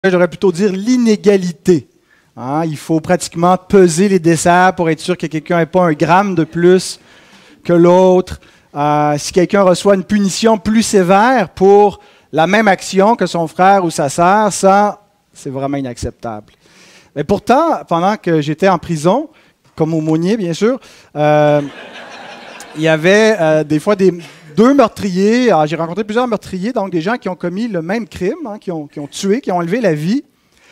J'aurais plutôt dire l'inégalité. Hein, il faut pratiquement peser les desserts pour être sûr que quelqu'un n'ait pas un gramme de plus que l'autre. Si quelqu'un reçoit une punition plus sévère pour la même action que son frère ou sa sœur, ça, c'est vraiment inacceptable. Mais pourtant, pendant que j'étais en prison, comme aumônier bien sûr, il y avait des fois deux meurtriers. Alors, j'ai rencontré plusieurs meurtriers, donc des gens qui ont commis le même crime, hein, qui ont tué, qui ont enlevé la vie,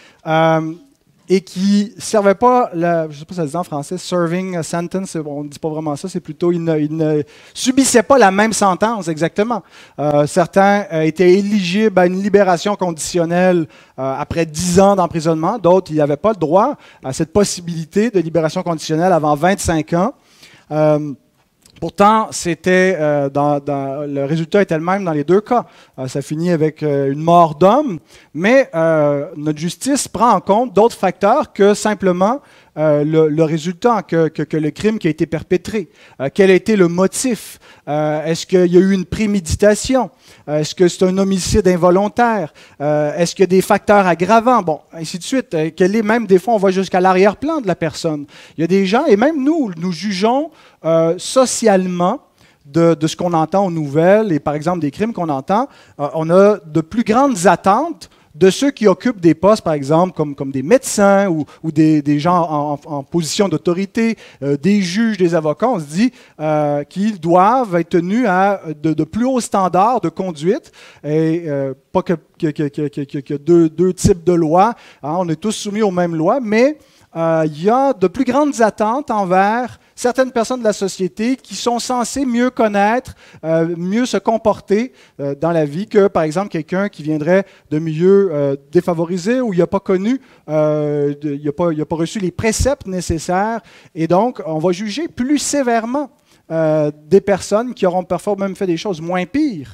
et qui ne servaient pas, je ne sais pas si ça se dit en français, serving a sentence, on ne dit pas vraiment ça, c'est plutôt, ils ne subissaient pas la même sentence exactement. Certains étaient éligibles à une libération conditionnelle après 10 ans d'emprisonnement, d'autres, ils n'avaient pas le droit à cette possibilité de libération conditionnelle avant 25 ans. Pourtant, le résultat était le même dans les deux cas. Ça finit avec une mort d'homme, mais notre justice prend en compte d'autres facteurs que simplement le résultat, que le crime qui a été perpétré. Quel a été le motif? Est-ce qu'il y a eu une préméditation? Est-ce que c'est un homicide involontaire? Est-ce qu'il y a des facteurs aggravants? Bon, ainsi de suite. Même des fois, on va jusqu'à l'arrière-plan de la personne. Il y a des gens, et même nous jugeons socialement de ce qu'on entend aux nouvelles, et par exemple des crimes qu'on entend, on a de plus grandes attentes de ceux qui occupent des postes, par exemple, comme des médecins ou des gens en position d'autorité, des juges, des avocats. On se dit qu'ils doivent être tenus à de plus hauts standards de conduite, et pas qu'il y a deux types de lois. Hein, on est tous soumis aux mêmes lois, mais il y a de plus grandes attentes envers certaines personnes de la société qui sont censées mieux connaître, mieux se comporter dans la vie que, par exemple, quelqu'un qui viendrait de milieux défavorisés où il n'a pas connu, il n'a pas reçu les préceptes nécessaires. Et donc, on va juger plus sévèrement des personnes qui auront parfois même fait des choses moins pires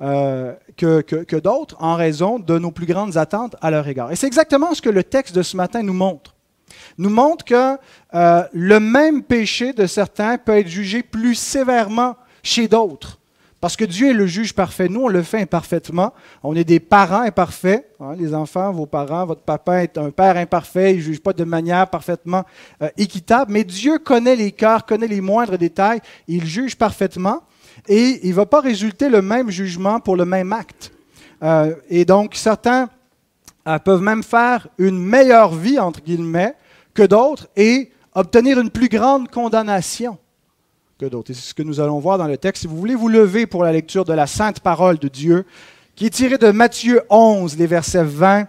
que d'autres en raison de nos plus grandes attentes à leur égard. Et c'est exactement ce que le texte de ce matin nous montre. Nous montre que le même péché de certains peut être jugé plus sévèrement chez d'autres. Parce que Dieu est le juge parfait. Nous, on le fait imparfaitement. On est des parents imparfaits. Hein, les enfants, vos parents, votre papa est un père imparfait. Il ne juge pas de manière parfaitement équitable. Mais Dieu connaît les cœurs, connaît les moindres détails. Il juge parfaitement. Et il ne va pas résulter le même jugement pour le même acte. Et donc, certains peuvent même faire une meilleure vie, entre guillemets, que d'autres et obtenir une plus grande condamnation que d'autres. Et c'est ce que nous allons voir dans le texte. Si vous voulez vous lever pour la lecture de la sainte parole de Dieu, qui est tirée de Matthieu 11, les versets 20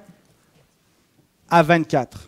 à 24.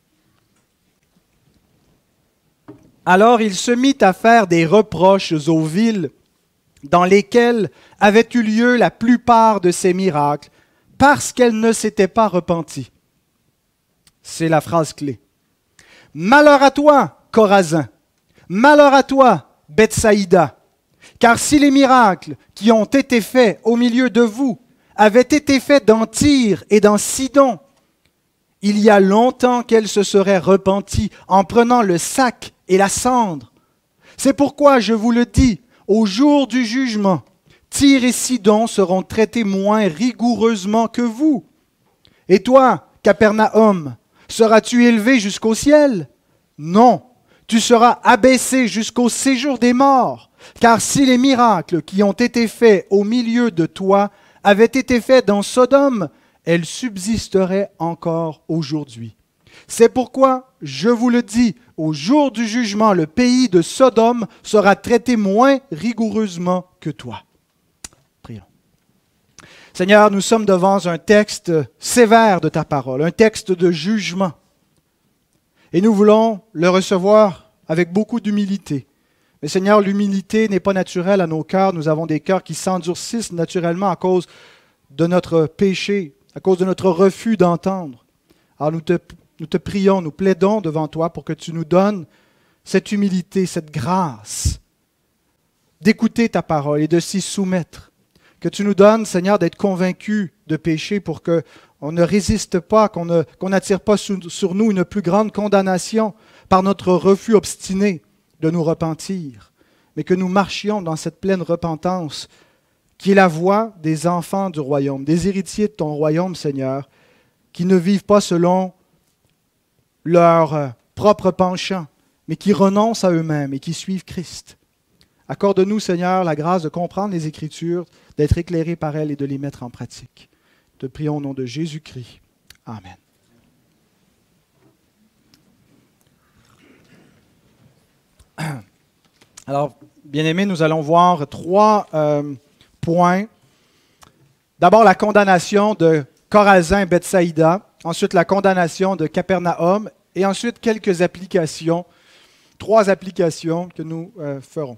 Alors il se mit à faire des reproches aux villes dans lesquelles avaient eu lieu la plupart de ces miracles, parce qu'elles ne s'étaient pas repenties. C'est la phrase clé. Malheur à toi, Chorazin! Malheur à toi, Bethsaïda! Car si les miracles qui ont été faits au milieu de vous avaient été faits dans Tyr et dans Sidon, il y a longtemps qu'elles se seraient repenties en prenant le sac et la cendre. C'est pourquoi je vous le dis, au jour du jugement, Tyr et Sidon seront traités moins rigoureusement que vous. Et toi, Capernaum, seras-tu élevé jusqu'au ciel? Non, tu seras abaissé jusqu'au séjour des morts. Car si les miracles qui ont été faits au milieu de toi avaient été faits dans Sodome, elles subsisteraient encore aujourd'hui. C'est pourquoi, je vous le dis, au jour du jugement, le pays de Sodome sera traité moins rigoureusement que toi. Prions. Seigneur, nous sommes devant un texte sévère de ta parole, un texte de jugement. Et nous voulons le recevoir avec beaucoup d'humilité. Mais Seigneur, l'humilité n'est pas naturelle à nos cœurs. Nous avons des cœurs qui s'endurcissent naturellement à cause de notre péché, à cause de notre refus d'entendre. Alors nous te prions, nous plaidons devant toi pour que tu nous donnes cette humilité, cette grâce d'écouter ta parole et de s'y soumettre. Que tu nous donnes, Seigneur, d'être convaincus de péché pour qu'on ne résiste pas, qu'on n'attire pas sur nous une plus grande condamnation par notre refus obstiné de nous repentir, mais que nous marchions dans cette pleine repentance qui est la voie des enfants du royaume, des héritiers de ton royaume, Seigneur, qui ne vivent pas selon leur propre penchant, mais qui renoncent à eux-mêmes et qui suivent Christ. Accorde-nous, Seigneur, la grâce de comprendre les Écritures, d'être éclairés par elles et de les mettre en pratique. Te prions au nom de Jésus-Christ. Amen. Alors, bien-aimés, nous allons voir trois points. D'abord, la condamnation de Chorazin et Bethsaïda. Ensuite, la condamnation de Capernaum. Et ensuite, quelques applications. Trois applications que nous ferons.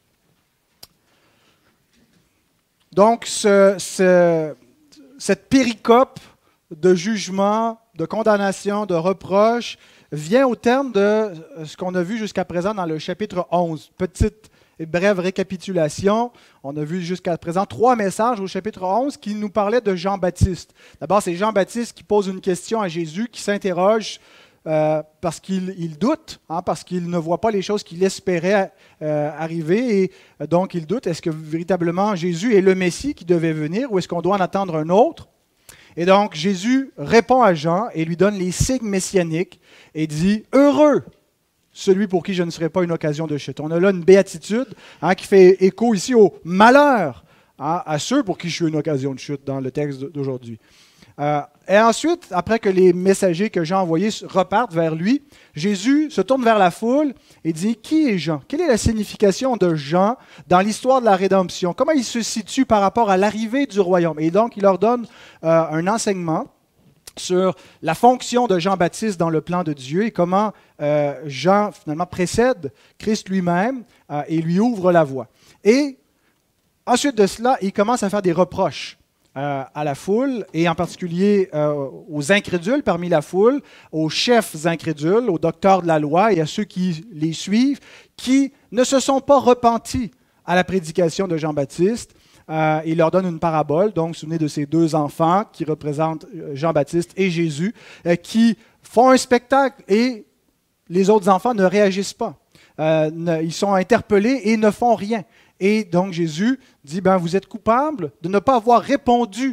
Donc, cette péricope de jugement, de condamnation, de reproche, vient au terme de ce qu'on a vu jusqu'à présent dans le chapitre 11. Petite et brève récapitulation. On a vu jusqu'à présent 3 messages au chapitre 11 qui nous parlaient de Jean-Baptiste. D'abord, c'est Jean-Baptiste qui pose une question à Jésus, qui s'interroge parce qu'il doute, parce qu'il ne voit pas les choses qu'il espérait arriver. Et donc, il doute, est-ce que véritablement Jésus est le Messie qui devait venir ou est-ce qu'on doit en attendre un autre? Et donc, Jésus répond à Jean et lui donne les signes messianiques et dit « Heureux celui pour qui je ne serai pas une occasion de chute ». On a là une béatitude qui fait écho ici au malheur à ceux pour qui je suis une occasion de chute dans le texte d'aujourd'hui. Et ensuite, après que les messagers que Jean a envoyés repartent vers lui, Jésus se tourne vers la foule et dit « Qui est Jean? Quelle est la signification de Jean dans l'histoire de la rédemption? Comment il se situe par rapport à l'arrivée du royaume? » Et donc, il leur donne un enseignement sur la fonction de Jean-Baptiste dans le plan de Dieu et comment Jean, finalement, précède Christ lui-même et lui ouvre la voie. Et ensuite de cela, il commence à faire des reproches à la foule, et en particulier aux incrédules parmi la foule, aux chefs incrédules, aux docteurs de la loi et à ceux qui les suivent, qui ne se sont pas repentis à la prédication de Jean-Baptiste. Il leur donne une parabole, donc souvenez de ces 2 enfants qui représentent Jean-Baptiste et Jésus, qui font un spectacle et les autres enfants ne réagissent pas. Ils sont interpellés et ne font rien. Et donc Jésus dit, vous êtes coupables de ne pas avoir répondu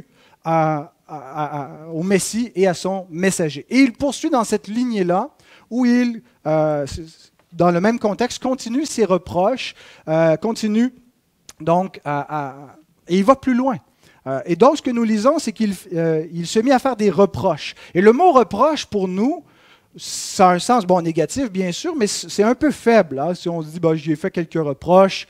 au Messie et à son messager. Et il poursuit dans cette lignée-là, où il, dans le même contexte, continue ses reproches, continue donc et il va plus loin. Et donc ce que nous lisons, c'est qu'il se mit à faire des reproches. Et le mot reproche pour nous, ça a un sens négatif bien sûr, mais c'est un peu faible. Si on se dit, j'y ai fait quelques reproches,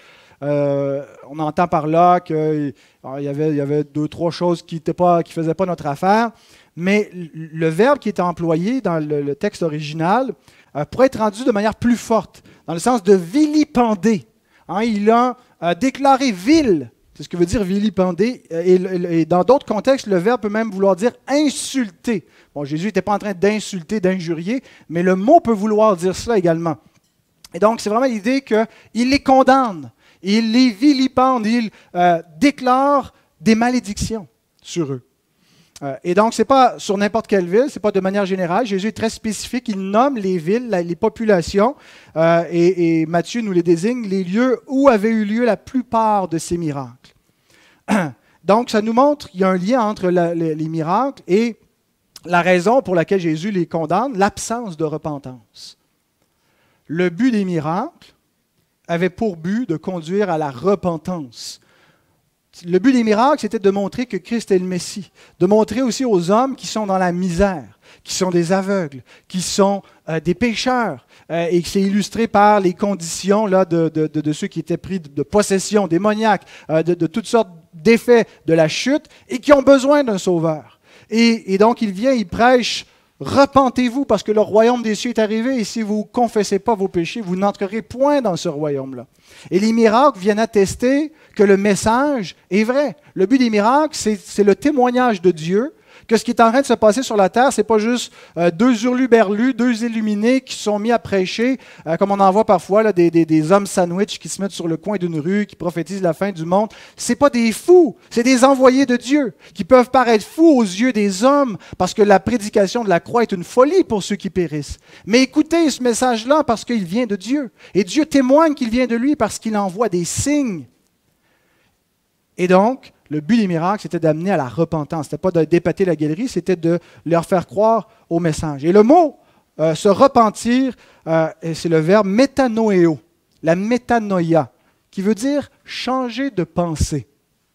on entend par là qu'il y avait 2-3 choses qui ne faisaient pas notre affaire, mais le verbe qui est employé dans le texte original pourrait être rendu de manière plus forte, dans le sens de vilipender. Il a déclaré vil, c'est ce que veut dire vilipender, et dans d'autres contextes, le verbe peut même vouloir dire insulter. Jésus n'était pas en train d'insulter, d'injurier, mais le mot peut vouloir dire cela également. Et donc, c'est vraiment l'idée qu'il les condamne. Il les vilipende, il déclare des malédictions sur eux. Et donc, ce n'est pas sur n'importe quelle ville, ce n'est pas de manière générale. Jésus est très spécifique, il nomme les villes, les populations, et Matthieu nous les désigne, les lieux où avaient eu lieu la plupart de ces miracles. Donc, ça nous montre qu'il y a un lien entre les miracles et la raison pour laquelle Jésus les condamne, l'absence de repentance. Le but des miracles avait pour but de conduire à la repentance. Le but des miracles, c'était de montrer que Christ est le Messie, de montrer aussi aux hommes qui sont dans la misère, qui sont des aveugles, qui sont des pécheurs, et que c'est illustré par les conditions là, de ceux qui étaient pris de possession démoniaque, de toutes sortes d'effets de la chute, et qui ont besoin d'un sauveur. Et donc, il vient, il prêche, repentez-vous parce que le royaume des cieux est arrivé et si vous ne confessez pas vos péchés, vous n'entrerez point dans ce royaume-là. Et les miracles viennent attester que le message est vrai. Le but des miracles, c'est le témoignage de Dieu que ce qui est en train de se passer sur la terre, ce n'est pas juste 2 hurluberlus, 2 illuminés qui sont mis à prêcher, comme on en voit parfois, là, des hommes sandwich qui se mettent sur le coin d'une rue, qui prophétisent la fin du monde. Ce n'est pas des fous, c'est des envoyés de Dieu, qui peuvent paraître fous aux yeux des hommes, parce que la prédication de la croix est une folie pour ceux qui périssent. Mais écoutez ce message-là parce qu'il vient de Dieu. Et Dieu témoigne qu'il vient de lui parce qu'il envoie des signes. Et donc, Le but des miracles, c'était d'amener à la repentance. Ce n'était pas de d'épater la galerie, c'était de leur faire croire au message. Et le mot se repentir, c'est le verbe métanoéo, la métanoïa, qui veut dire changer de pensée.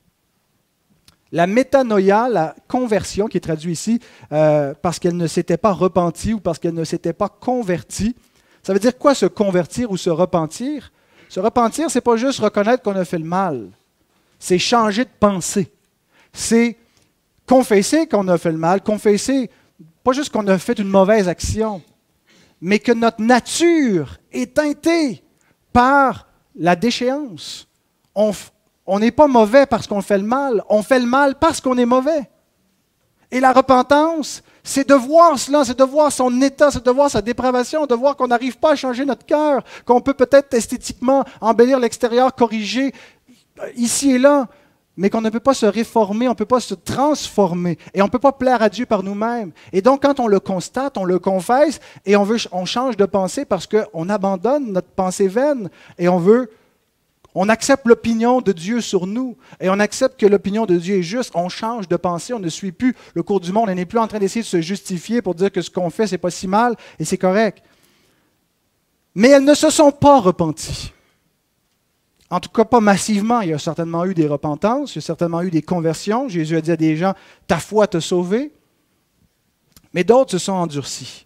La métanoïa, la conversion, qui est traduite ici, parce qu'elle ne s'était pas repentie ou parce qu'elle ne s'était pas convertie. Ça veut dire quoi se convertir ou se repentir? Se repentir, ce n'est pas juste reconnaître qu'on a fait le mal. C'est changer de pensée. C'est confesser qu'on a fait le mal, confesser, pas juste qu'on a fait une mauvaise action, mais que notre nature est teintée par la déchéance. On n'est pas mauvais parce qu'on fait le mal, on fait le mal parce qu'on est mauvais. Et la repentance, c'est de voir cela, c'est de voir son état, c'est de voir sa dépravation, de voir qu'on n'arrive pas à changer notre cœur, qu'on peut peut-être esthétiquement embellir l'extérieur, corriger ici et là, mais qu'on ne peut pas se réformer, on ne peut pas se transformer, et on ne peut pas plaire à Dieu par nous-mêmes. Et donc, quand on le constate, on le confesse, et on change de pensée parce qu'on abandonne notre pensée vaine, et on accepte l'opinion de Dieu sur nous, et on accepte que l'opinion de Dieu est juste, on change de pensée, on ne suit plus le cours du monde, on n'est plus en train d'essayer de se justifier pour dire que ce qu'on fait, c'est pas si mal, et c'est correct. Mais elles ne se sont pas repenties. En tout cas, pas massivement. Il y a certainement eu des repentances, il y a certainement eu des conversions. Jésus a dit à des gens, « Ta foi t'a sauvé. » Mais d'autres se sont endurcis.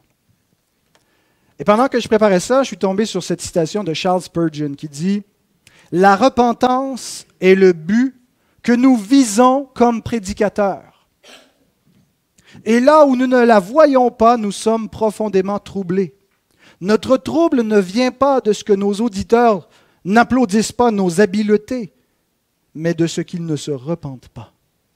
Et pendant que je préparais ça, je suis tombé sur cette citation de Charles Spurgeon qui dit, « La repentance est le but que nous visons comme prédicateurs. Et là où nous ne la voyons pas, nous sommes profondément troublés. Notre trouble ne vient pas de ce que nos auditeurs n'applaudissent pas nos habiletés, mais de ce qu'ils ne se repentent pas. »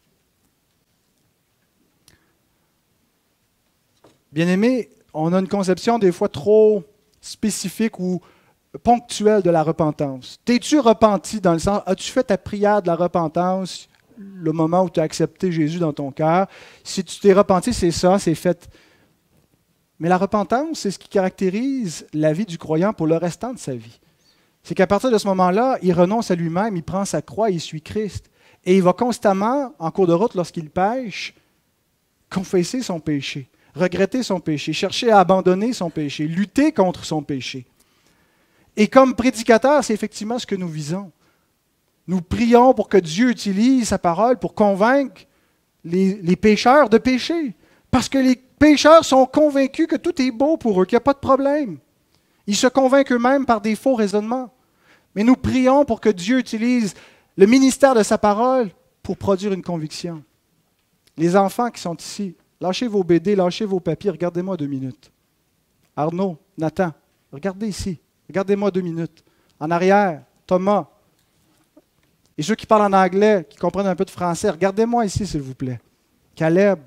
Bien-aimés, on a une conception des fois trop spécifique ou ponctuelle de la repentance. T'es-tu repenti dans le sens, as-tu fait ta prière de la repentance le moment où tu as accepté Jésus dans ton cœur? Si tu t'es repenti, c'est ça, c'est fait. Mais la repentance, c'est ce qui caractérise la vie du croyant pour le restant de sa vie. C'est qu'à partir de ce moment-là, il renonce à lui-même, il prend sa croix, il suit Christ. Et il va constamment, en cours de route, lorsqu'il pêche, confesser son péché, regretter son péché, chercher à abandonner son péché, lutter contre son péché. Et comme prédicateur, c'est effectivement ce que nous visons. Nous prions pour que Dieu utilise sa parole pour convaincre les pécheurs de pécher. Parce que les pécheurs sont convaincus que tout est beau pour eux, qu'il n'y a pas de problème. Ils se convainquent eux-mêmes par des faux raisonnements. Mais nous prions pour que Dieu utilise le ministère de sa parole pour produire une conviction. Les enfants qui sont ici, lâchez vos BD, lâchez vos papiers, regardez-moi 2 minutes. Arnaud, Nathan, regardez ici, regardez-moi 2 minutes. En arrière, Thomas. Et ceux qui parlent en anglais, qui comprennent un peu de français, regardez-moi ici, s'il vous plaît. Caleb.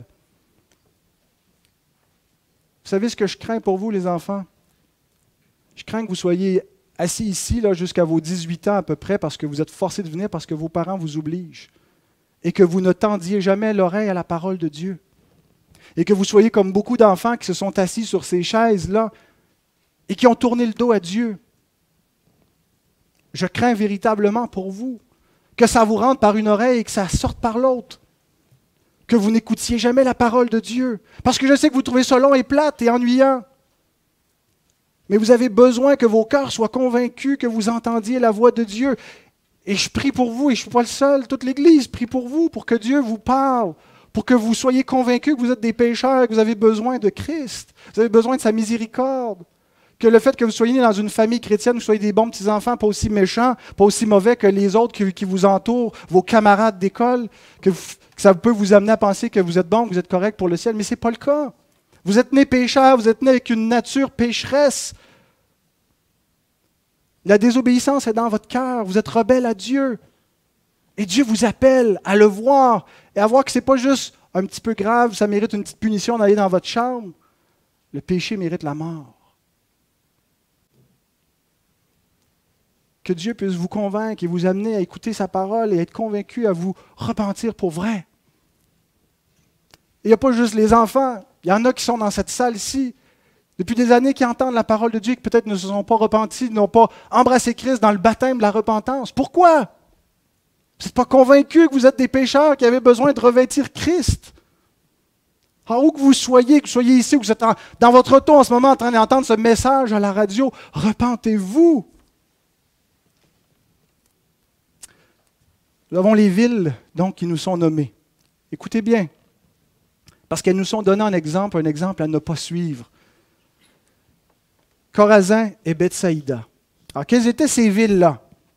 Vous savez ce que je crains pour vous, les enfants? Je crains que vous soyez assis ici là, jusqu'à vos 18 ans à peu près parce que vous êtes forcés de venir parce que vos parents vous obligent et que vous ne tendiez jamais l'oreille à la parole de Dieu. Et que vous soyez comme beaucoup d'enfants qui se sont assis sur ces chaises-là et qui ont tourné le dos à Dieu. Je crains véritablement pour vous que ça vous rentre par une oreille et que ça sorte par l'autre. Que vous n'écoutiez jamais la parole de Dieu. Parce que je sais que vous trouvez ça long et plate et ennuyant. Mais vous avez besoin que vos cœurs soient convaincus que vous entendiez la voix de Dieu. Et je prie pour vous, et je ne suis pas le seul, toute l'Église prie pour vous, pour que Dieu vous parle, pour que vous soyez convaincus que vous êtes des pécheurs, que vous avez besoin de Christ, vous avez besoin de sa miséricorde. Que le fait que vous soyez né dans une famille chrétienne, vous soyez des bons petits-enfants, pas aussi méchants, pas aussi mauvais que les autres qui vous entourent, vos camarades d'école, que ça peut vous amener à penser que vous êtes bon, que vous êtes correct pour le ciel, mais ce n'est pas le cas. Vous êtes nés pécheurs, vous êtes nés avec une nature pécheresse. La désobéissance est dans votre cœur, vous êtes rebelle à Dieu. Et Dieu vous appelle à le voir et à voir que ce n'est pas juste un petit peu grave, ça mérite une petite punition d'aller dans votre chambre. Le péché mérite la mort. Que Dieu puisse vous convaincre et vous amener à écouter sa parole et être convaincu à vous repentir pour vrai. Il n'y a pas juste les enfants. Il y en a qui sont dans cette salle-ci, depuis des années, qui entendent la parole de Dieu et qui peut-être ne se sont pas repentis, n'ont pas embrassé Christ dans le baptême de la repentance. Pourquoi? Vous n'êtes pas convaincus que vous êtes des pécheurs qui avaient besoin de revêtir Christ. Alors, où que vous soyez ici, ou que vous êtes dans votre auto en ce moment en train d'entendre ce message à la radio, repentez-vous. Nous avons les villes donc, qui nous sont nommées. Écoutez bien, parce qu'elles nous sont données un exemple à ne pas suivre. Chorazin et Bethsaïda. Alors, quelles étaient ces villes-là?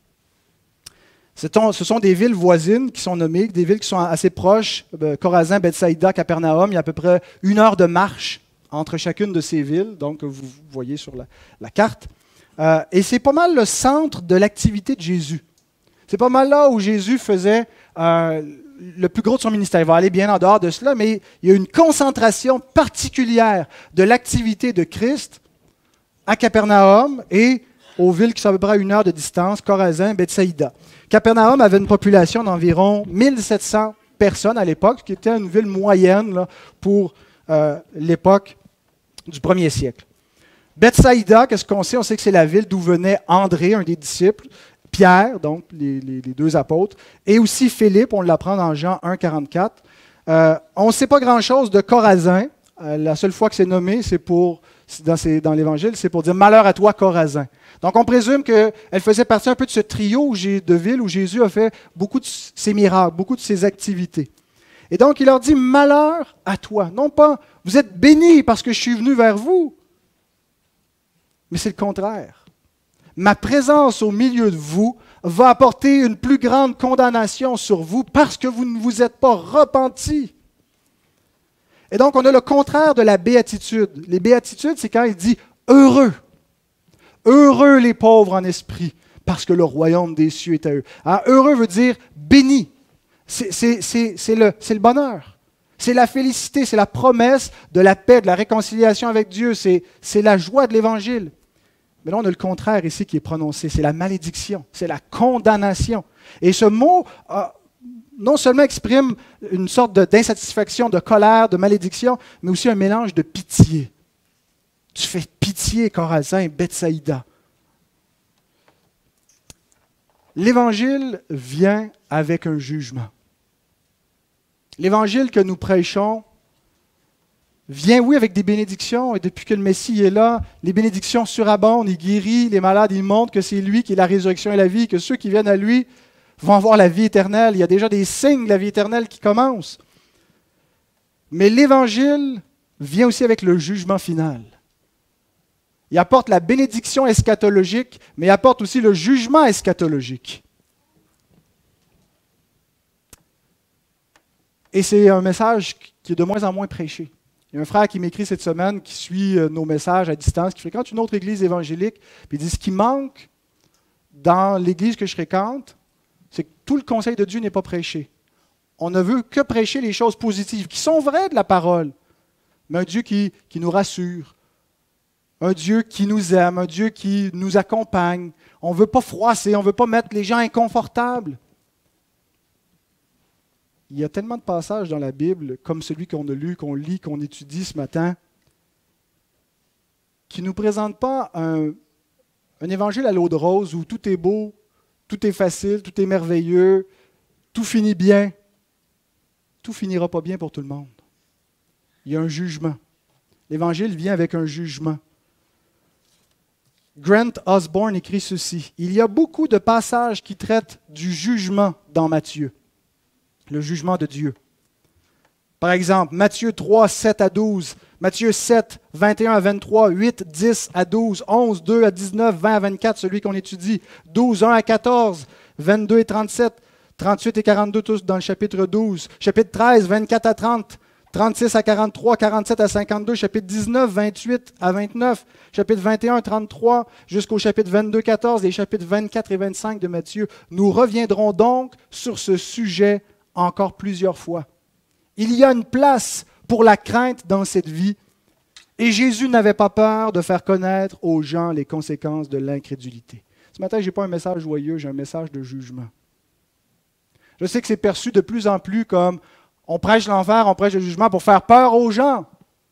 Ce sont des villes voisines qui sont nommées, des villes qui sont assez proches. Chorazin, Bethsaïda, Capernaum, il y a à peu près 1 heure de marche entre chacune de ces villes, donc vous voyez sur la carte. Et c'est pas mal le centre de l'activité de Jésus. C'est pas mal là où Jésus faisait le plus gros de son ministère. Il va aller bien en dehors de cela, mais il y a une concentration particulière de l'activité de Christ à Capernaum et aux villes qui sont à peu près à 1 heure de distance, Chorazin, Bethsaïda. Capernaum avait une population d'environ 1700 personnes à l'époque, ce qui était une ville moyenne là, pour l'époque du 1er siècle. Bethsaïda, qu'est-ce qu'on sait? On sait que c'est la ville d'où venait André, un des disciples, Pierre, donc les 2 apôtres, et aussi Philippe, on l'apprend dans Jean 1, 44. On ne sait pas grand-chose de Chorazin. La seule fois que c'est nommé, c'est dans l'Évangile, c'est pour dire « Malheur à toi, Chorazin ». Donc, on présume qu'elle faisait partie un peu de ce trio de villes où Jésus a fait beaucoup de ses miracles, beaucoup de ses activités. Et donc, il leur dit « Malheur à toi ». Non pas « Vous êtes bénis parce que je suis venu vers vous », mais c'est le contraire. Ma présence au milieu de vous va apporter une plus grande condamnation sur vous parce que vous ne vous êtes pas repentis. Et donc, on a le contraire de la béatitude. Les béatitudes, c'est quand il dit « Heureux ». Heureux les pauvres en esprit, parce que le royaume des cieux est à eux. Alors, heureux veut dire béni. C'est le bonheur. C'est la félicité, c'est la promesse de la paix, de la réconciliation avec Dieu. C'est la joie de l'Évangile. Mais là, on a le contraire ici qui est prononcé. C'est la malédiction, c'est la condamnation. Et ce mot, non seulement exprime une sorte d'insatisfaction, de colère, de malédiction, mais aussi un mélange de pitié. Tu fais pitié, Chorazin, Bethsaïda. L'Évangile vient avec un jugement. L'Évangile que nous prêchons vient, oui, avec des bénédictions, et depuis que le Messie est là, les bénédictions surabondent, il guérit les malades, il montre que c'est lui qui est la résurrection et la vie, que ceux qui viennent à lui vont avoir la vie éternelle. Il y a déjà des signes de la vie éternelle qui commencent. Mais l'Évangile vient aussi avec le jugement final. Il apporte la bénédiction eschatologique, mais il apporte aussi le jugement eschatologique. Et c'est un message qui est de moins en moins prêché. Il y a un frère qui m'écrit cette semaine, qui suit nos messages à distance, qui fréquente une autre église évangélique, puis il dit, ce qui manque dans l'église que je fréquente, c'est que tout le conseil de Dieu n'est pas prêché. On ne veut que prêcher les choses positives, qui sont vraies de la parole, mais un Dieu qui nous rassure, un Dieu qui nous aime, un Dieu qui nous accompagne. On ne veut pas froisser, on ne veut pas mettre les gens inconfortables. Il y a tellement de passages dans la Bible, comme celui qu'on a lu, qu'on lit, qu'on étudie ce matin, qui ne nous présentent pas un évangile à l'eau de rose où tout est beau, tout est facile, tout est merveilleux, tout finit bien. Tout finira pas bien pour tout le monde. Il y a un jugement. L'évangile vient avec un jugement. Grant Osborne écrit ceci. Il y a beaucoup de passages qui traitent du jugement dans Matthieu, le jugement de Dieu. Par exemple, Matthieu 3, 7 à 12, Matthieu 7, 21 à 23, 8, 10 à 12, 11, 2 à 19, 20 à 24, celui qu'on étudie, 12, 1 à 14, 22 et 37, 38 et 42, tous dans le chapitre 12, chapitre 13, 24 à 30, 36 à 43, 47 à 52, chapitre 19, 28 à 29, chapitre 21, 33, jusqu'au chapitre 22, 14, et chapitres 24 et 25 de Matthieu. Nous reviendrons donc sur ce sujet encore plusieurs fois. Il y a une place pour la crainte dans cette vie, et Jésus n'avait pas peur de faire connaître aux gens les conséquences de l'incrédulité. Ce matin, je n'ai pas un message joyeux, j'ai un message de jugement. Je sais que c'est perçu de plus en plus comme on prêche l'enfer, on prêche le jugement pour faire peur aux gens.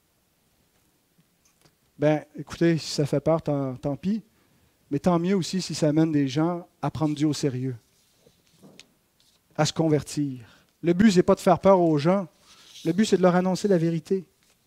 Ben, écoutez, si ça fait peur, tant pis. Mais tant mieux aussi si ça amène des gens à prendre Dieu au sérieux. à se convertir. Le but, ce n'est pas de faire peur aux gens. Le but, c'est de leur annoncer la vérité.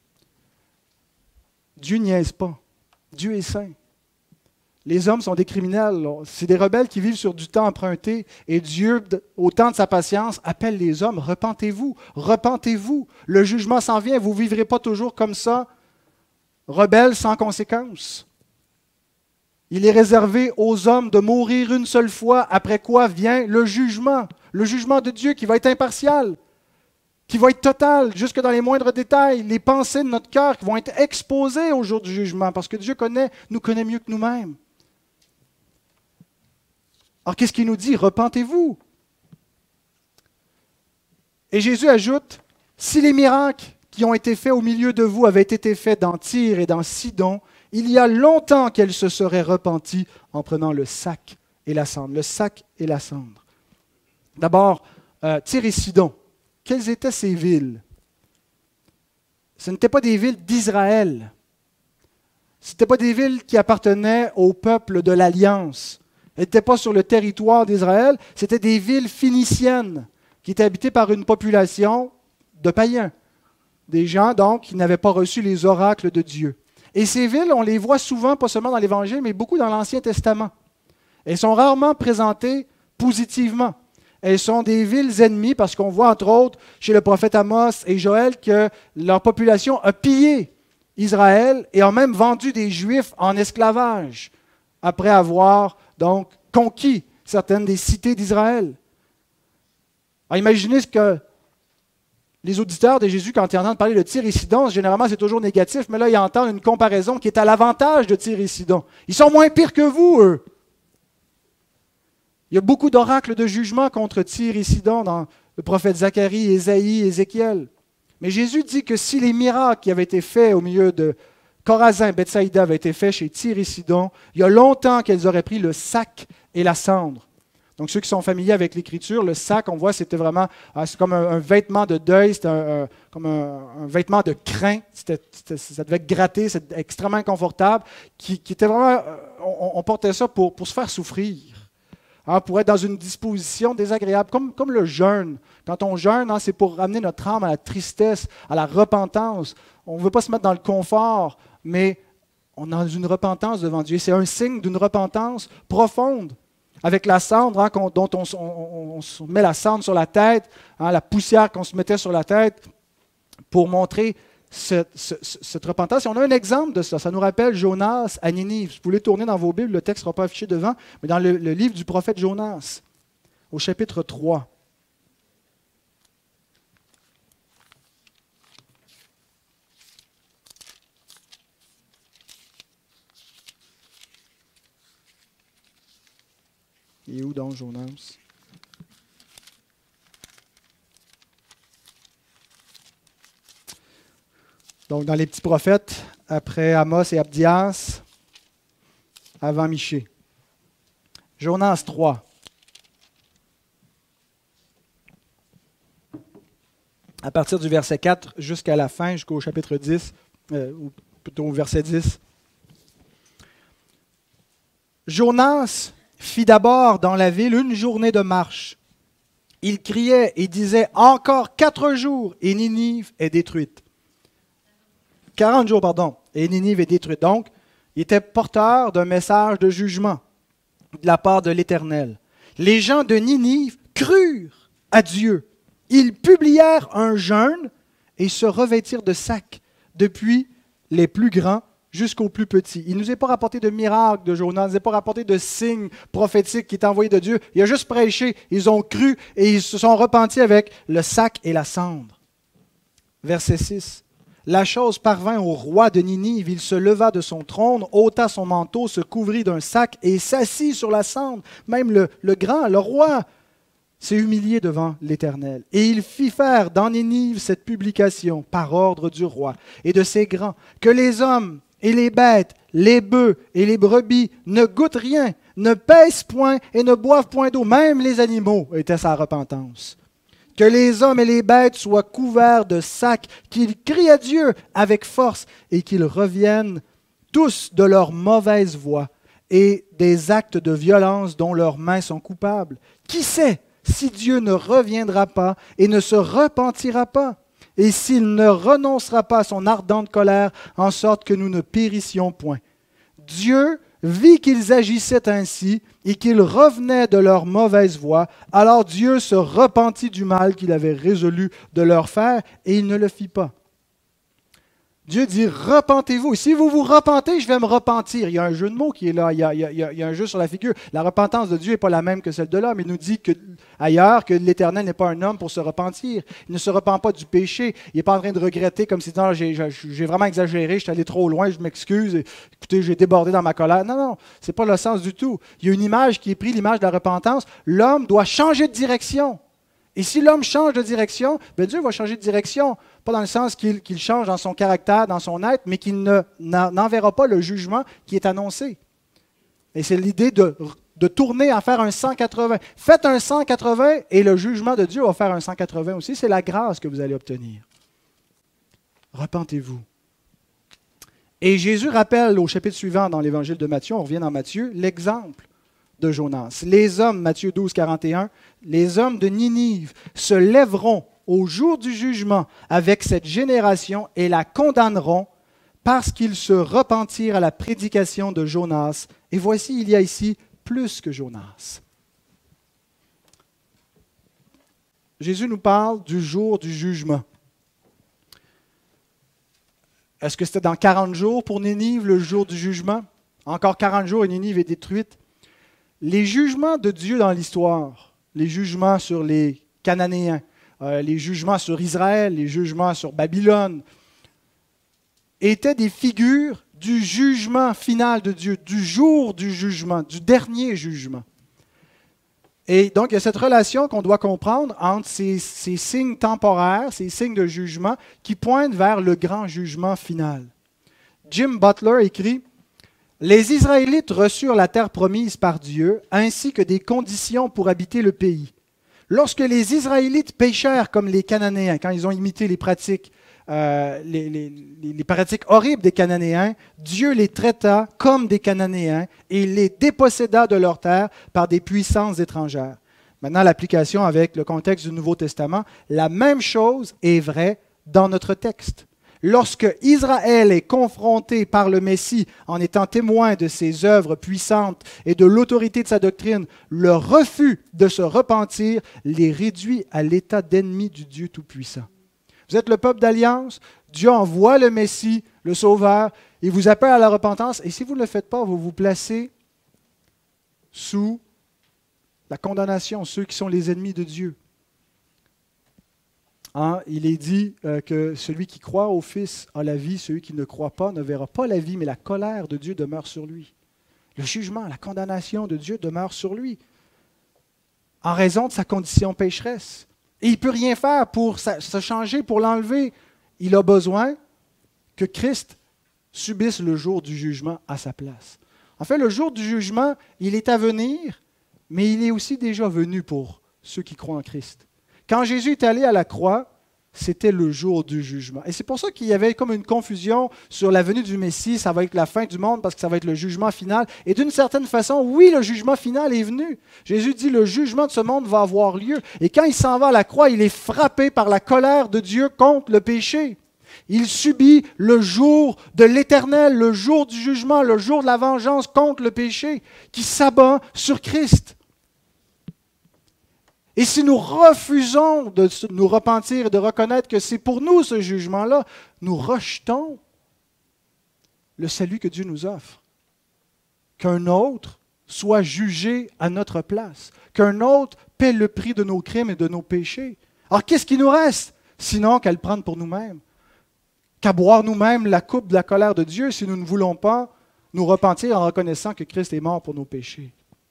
Dieu niaise pas. Dieu est saint. Les hommes sont des criminels. C'est des rebelles qui vivent sur du temps emprunté. Et Dieu, au temps de sa patience, appelle les hommes. Repentez-vous, repentez-vous. Le jugement s'en vient. Vous ne vivrez pas toujours comme ça, rebelles sans conséquence. Il est réservé aux hommes de mourir une seule fois, après quoi vient le jugement de Dieu qui va être impartial, qui va être total, jusque dans les moindres détails, les pensées de notre cœur qui vont être exposées au jour du jugement, parce que Dieu nous connaît mieux que nous-mêmes. Alors qu'est-ce qu'il nous dit? Repentez-vous. Et Jésus ajoute, si les miracles qui ont été faits au milieu de vous avaient été faits dans Tyr et dans Sidon, il y a longtemps qu'elle se serait repentie en prenant le sac et la cendre. Le sac et la cendre. D'abord, Tyr et Sidon. Quelles étaient ces villes? Ce n'étaient pas des villes d'Israël. Ce n'étaient pas des villes qui appartenaient au peuple de l'Alliance. Elles n'étaient pas sur le territoire d'Israël. C'était des villes phéniciennes qui étaient habitées par une population de païens. Des gens, donc, qui n'avaient pas reçu les oracles de Dieu. Et ces villes, on les voit souvent, pas seulement dans l'Évangile, mais beaucoup dans l'Ancien Testament. Elles sont rarement présentées positivement. Elles sont des villes ennemies parce qu'on voit, entre autres, chez le prophète Amos et Joël, que leur population a pillé Israël et a même vendu des Juifs en esclavage après avoir donc conquis certaines des cités d'Israël. Alors imaginez ce que les auditeurs de Jésus, quand ils entendent parler de Tyr et Sidon, généralement c'est toujours négatif, mais là ils entendent une comparaison qui est à l'avantage de Tyr et Sidon. Ils sont moins pires que vous, eux. Il y a beaucoup d'oracles de jugement contre Tyr et Sidon dans le prophète Zacharie, Ésaïe, Ézéchiel. Mais Jésus dit que si les miracles qui avaient été faits au milieu de Chorazin, Bethsaïda avaient été faits chez Tyr et Sidon, il y a longtemps qu'elles auraient pris le sac et la cendre. Donc ceux qui sont familiers avec l'Écriture, le sac, on voit, c'était vraiment, c'est comme un vêtement de deuil, c'était comme un vêtement de crin, ça devait gratter, c'était extrêmement inconfortable, qui était vraiment, on portait ça pour se faire souffrir. Pour être dans une disposition désagréable, comme le jeûne. Quand on jeûne, c'est pour ramener notre âme à la tristesse, à la repentance. On ne veut pas se mettre dans le confort, mais on est dans une repentance devant Dieu. C'est un signe d'une repentance profonde. Avec la cendre dont on se met la cendre sur la tête, la poussière qu'on se mettait sur la tête pour montrer cette repentance. Et on a un exemple de ça. Ça nous rappelle Jonas à Ninive. Si vous voulez tourner dans vos Bibles, le texte ne sera pas affiché devant, mais dans le livre du prophète Jonas, au chapitre 3. Il est où donc Jonas? Donc, dans les petits prophètes, après Amos et Abdias, avant Michée. Jonas 3. À partir du verset 4 jusqu'à la fin, jusqu'au chapitre 10, ou plutôt au verset 10. Jonas fit d'abord dans la ville une journée de marche. Il criait et disait « Encore 4 jours et Ninive est détruite. » 40 jours, pardon, et Ninive est détruite. Donc, il était porteur d'un message de jugement de la part de l'Éternel. Les gens de Ninive crurent à Dieu. Ils publièrent un jeûne et se revêtirent de sacs, depuis les plus grands jusqu'aux plus petits. Il ne nous est pas rapporté de miracle de Jonas, il ne nous est pas rapporté de signes prophétiques qui est envoyé de Dieu. Il a juste prêché, ils ont cru et ils se sont repentis avec le sac et la cendre. Verset 6. La chose parvint au roi de Ninive, il se leva de son trône, ôta son manteau, se couvrit d'un sac et s'assit sur la cendre. Même le grand, le roi, s'est humilié devant l'Éternel. Et il fit faire dans Ninive cette publication par ordre du roi et de ses grands, que les hommes et les bêtes, les bœufs et les brebis ne goûtent rien, ne pèsent point et ne boivent point d'eau. Même les animaux étaient sa repentance. Que les hommes et les bêtes soient couverts de sacs, qu'ils crient à Dieu avec force et qu'ils reviennent tous de leur mauvaise voie et des actes de violence dont leurs mains sont coupables. Qui sait si Dieu ne reviendra pas et ne se repentira pas, et s'il ne renoncera pas à son ardente colère, en sorte que nous ne périssions point. Dieu vit qu'ils agissaient ainsi et qu'ils revenaient de leur mauvaise voie. Alors Dieu se repentit du mal qu'il avait résolu de leur faire, et il ne le fit pas. Dieu dit, repentez-vous. Si vous vous repentez, je vais me repentir. Il y a un jeu de mots qui est là. Il y a un jeu sur la figure. La repentance de Dieu n'est pas la même que celle de l'homme. Il nous dit ailleurs que l'Éternel n'est pas un homme pour se repentir. Il ne se repent pas du péché. Il n'est pas en train de regretter comme si non, j'ai vraiment exagéré, je suis allé trop loin, je m'excuse. Écoutez, j'ai débordé dans ma colère. Non, non, ce n'est pas le sens du tout. Il y a une image qui est prise, l'image de la repentance. L'homme doit changer de direction. Et si l'homme change de direction, bien Dieu va changer de direction. Pas dans le sens qu'il change dans son caractère, dans son être, mais qu'il n'enverra pas le jugement qui est annoncé. Et c'est l'idée de tourner à faire un 180. Faites un 180 et le jugement de Dieu va faire un 180 aussi. C'est la grâce que vous allez obtenir. Repentez-vous. Et Jésus rappelle au chapitre suivant dans l'évangile de Matthieu, on revient dans Matthieu, l'exemple de Jonas. Les hommes, Matthieu 12, 41, les hommes de Ninive se lèveront au jour du jugement avec cette génération et la condamneront parce qu'ils se repentirent à la prédication de Jonas. Et voici, il y a ici plus que Jonas. Jésus nous parle du jour du jugement. Est-ce que c'était dans 40 jours pour Ninive, le jour du jugement? Encore 40 jours et Ninive est détruite. Les jugements de Dieu dans l'histoire, les jugements sur les Cananéens, les jugements sur Israël, les jugements sur Babylone, étaient des figures du jugement final de Dieu, du jour du jugement, du dernier jugement. Et donc, il y a cette relation qu'on doit comprendre entre ces signes temporaires, ces signes de jugement qui pointent vers le grand jugement final. Jim Butler écrit « Les Israélites reçurent la terre promise par Dieu, ainsi que des conditions pour habiter le pays. Lorsque les Israélites péchèrent comme les Cananéens, quand ils ont imité les pratiques, les pratiques horribles des Cananéens, Dieu les traita comme des Cananéens et il les déposséda de leur terre par des puissances étrangères. » Maintenant, l'application avec le contexte du Nouveau Testament, la même chose est vraie dans notre texte. Lorsque Israël est confronté par le Messie en étant témoin de ses œuvres puissantes et de l'autorité de sa doctrine, le refus de se repentir les réduit à l'état d'ennemi du Dieu Tout-Puissant. Vous êtes le peuple d'alliance, Dieu envoie le Messie, le Sauveur, il vous appelle à la repentance, et si vous ne le faites pas, vous vous placez sous la condamnation, ceux qui sont les ennemis de Dieu. Il est dit que celui qui croit au Fils a la vie, celui qui ne croit pas ne verra pas la vie, mais la colère de Dieu demeure sur lui. Le jugement, la condamnation de Dieu demeure sur lui, en raison de sa condition pécheresse. Et il ne peut rien faire pour se changer, pour l'enlever. Il a besoin que Christ subisse le jour du jugement à sa place. En fait, le jour du jugement, il est à venir, mais il est aussi déjà venu pour ceux qui croient en Christ. Quand Jésus est allé à la croix, c'était le jour du jugement. Et c'est pour ça qu'il y avait comme une confusion sur la venue du Messie, ça va être la fin du monde parce que ça va être le jugement final. Et d'une certaine façon, oui, le jugement final est venu. Jésus dit, le jugement de ce monde va avoir lieu. Et quand il s'en va à la croix, il est frappé par la colère de Dieu contre le péché. Il subit le jour de l'Éternel, le jour du jugement, le jour de la vengeance contre le péché qui s'abat sur Christ. Et si nous refusons de nous repentir et de reconnaître que c'est pour nous ce jugement-là, nous rejetons le salut que Dieu nous offre. Qu'un autre soit jugé à notre place, qu'un autre paie le prix de nos crimes et de nos péchés. Alors qu'est-ce qui nous reste, sinon qu'à le prendre pour nous-mêmes? Qu'à boire nous-mêmes la coupe de la colère de Dieu si nous ne voulons pas nous repentir en reconnaissant que Christ est mort pour nos péchés.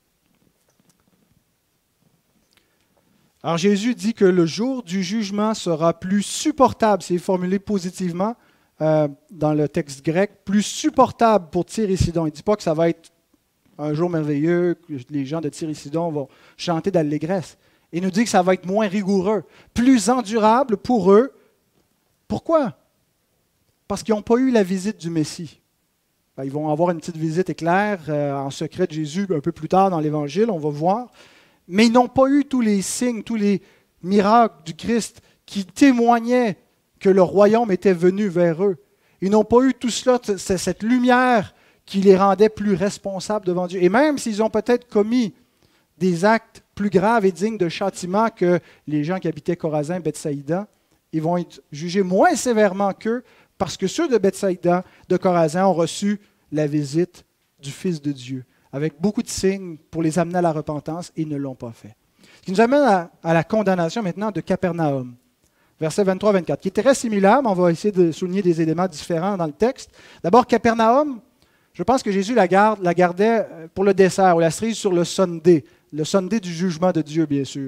Alors Jésus dit que le jour du jugement sera plus supportable, c'est formulé positivement dans le texte grec, plus supportable pour Tyr et Sidon. Il ne dit pas que ça va être un jour merveilleux, que les gens de Tyr et Sidon vont chanter d'allégresse. Il nous dit que ça va être moins rigoureux, plus endurable pour eux. Pourquoi? Parce qu'ils n'ont pas eu la visite du Messie. Ils vont avoir une petite visite éclair en secret de Jésus un peu plus tard dans l'Évangile, on va voir. mais ils n'ont pas eu tous les signes, tous les miracles du Christ qui témoignaient que le royaume était venu vers eux. Ils n'ont pas eu tout cela, cette lumière qui les rendait plus responsables devant Dieu. Et même s'ils ont peut-être commis des actes plus graves et dignes de châtiment que les gens qui habitaient Chorazin, Bethsaïda, ils vont être jugés moins sévèrement qu'eux parce que ceux de Bethsaïda, de Chorazin, ont reçu la visite du Fils de Dieu, avec beaucoup de signes pour les amener à la repentance, et ils ne l'ont pas fait. Ce qui nous amène à la condamnation maintenant de Capernaum, versets 23-24, qui est très similaire, mais on va essayer de souligner des éléments différents dans le texte. D'abord, Capernaum, je pense que Jésus la gardait pour le dessert, ou la cerise sur le Sunday du jugement de Dieu, bien sûr.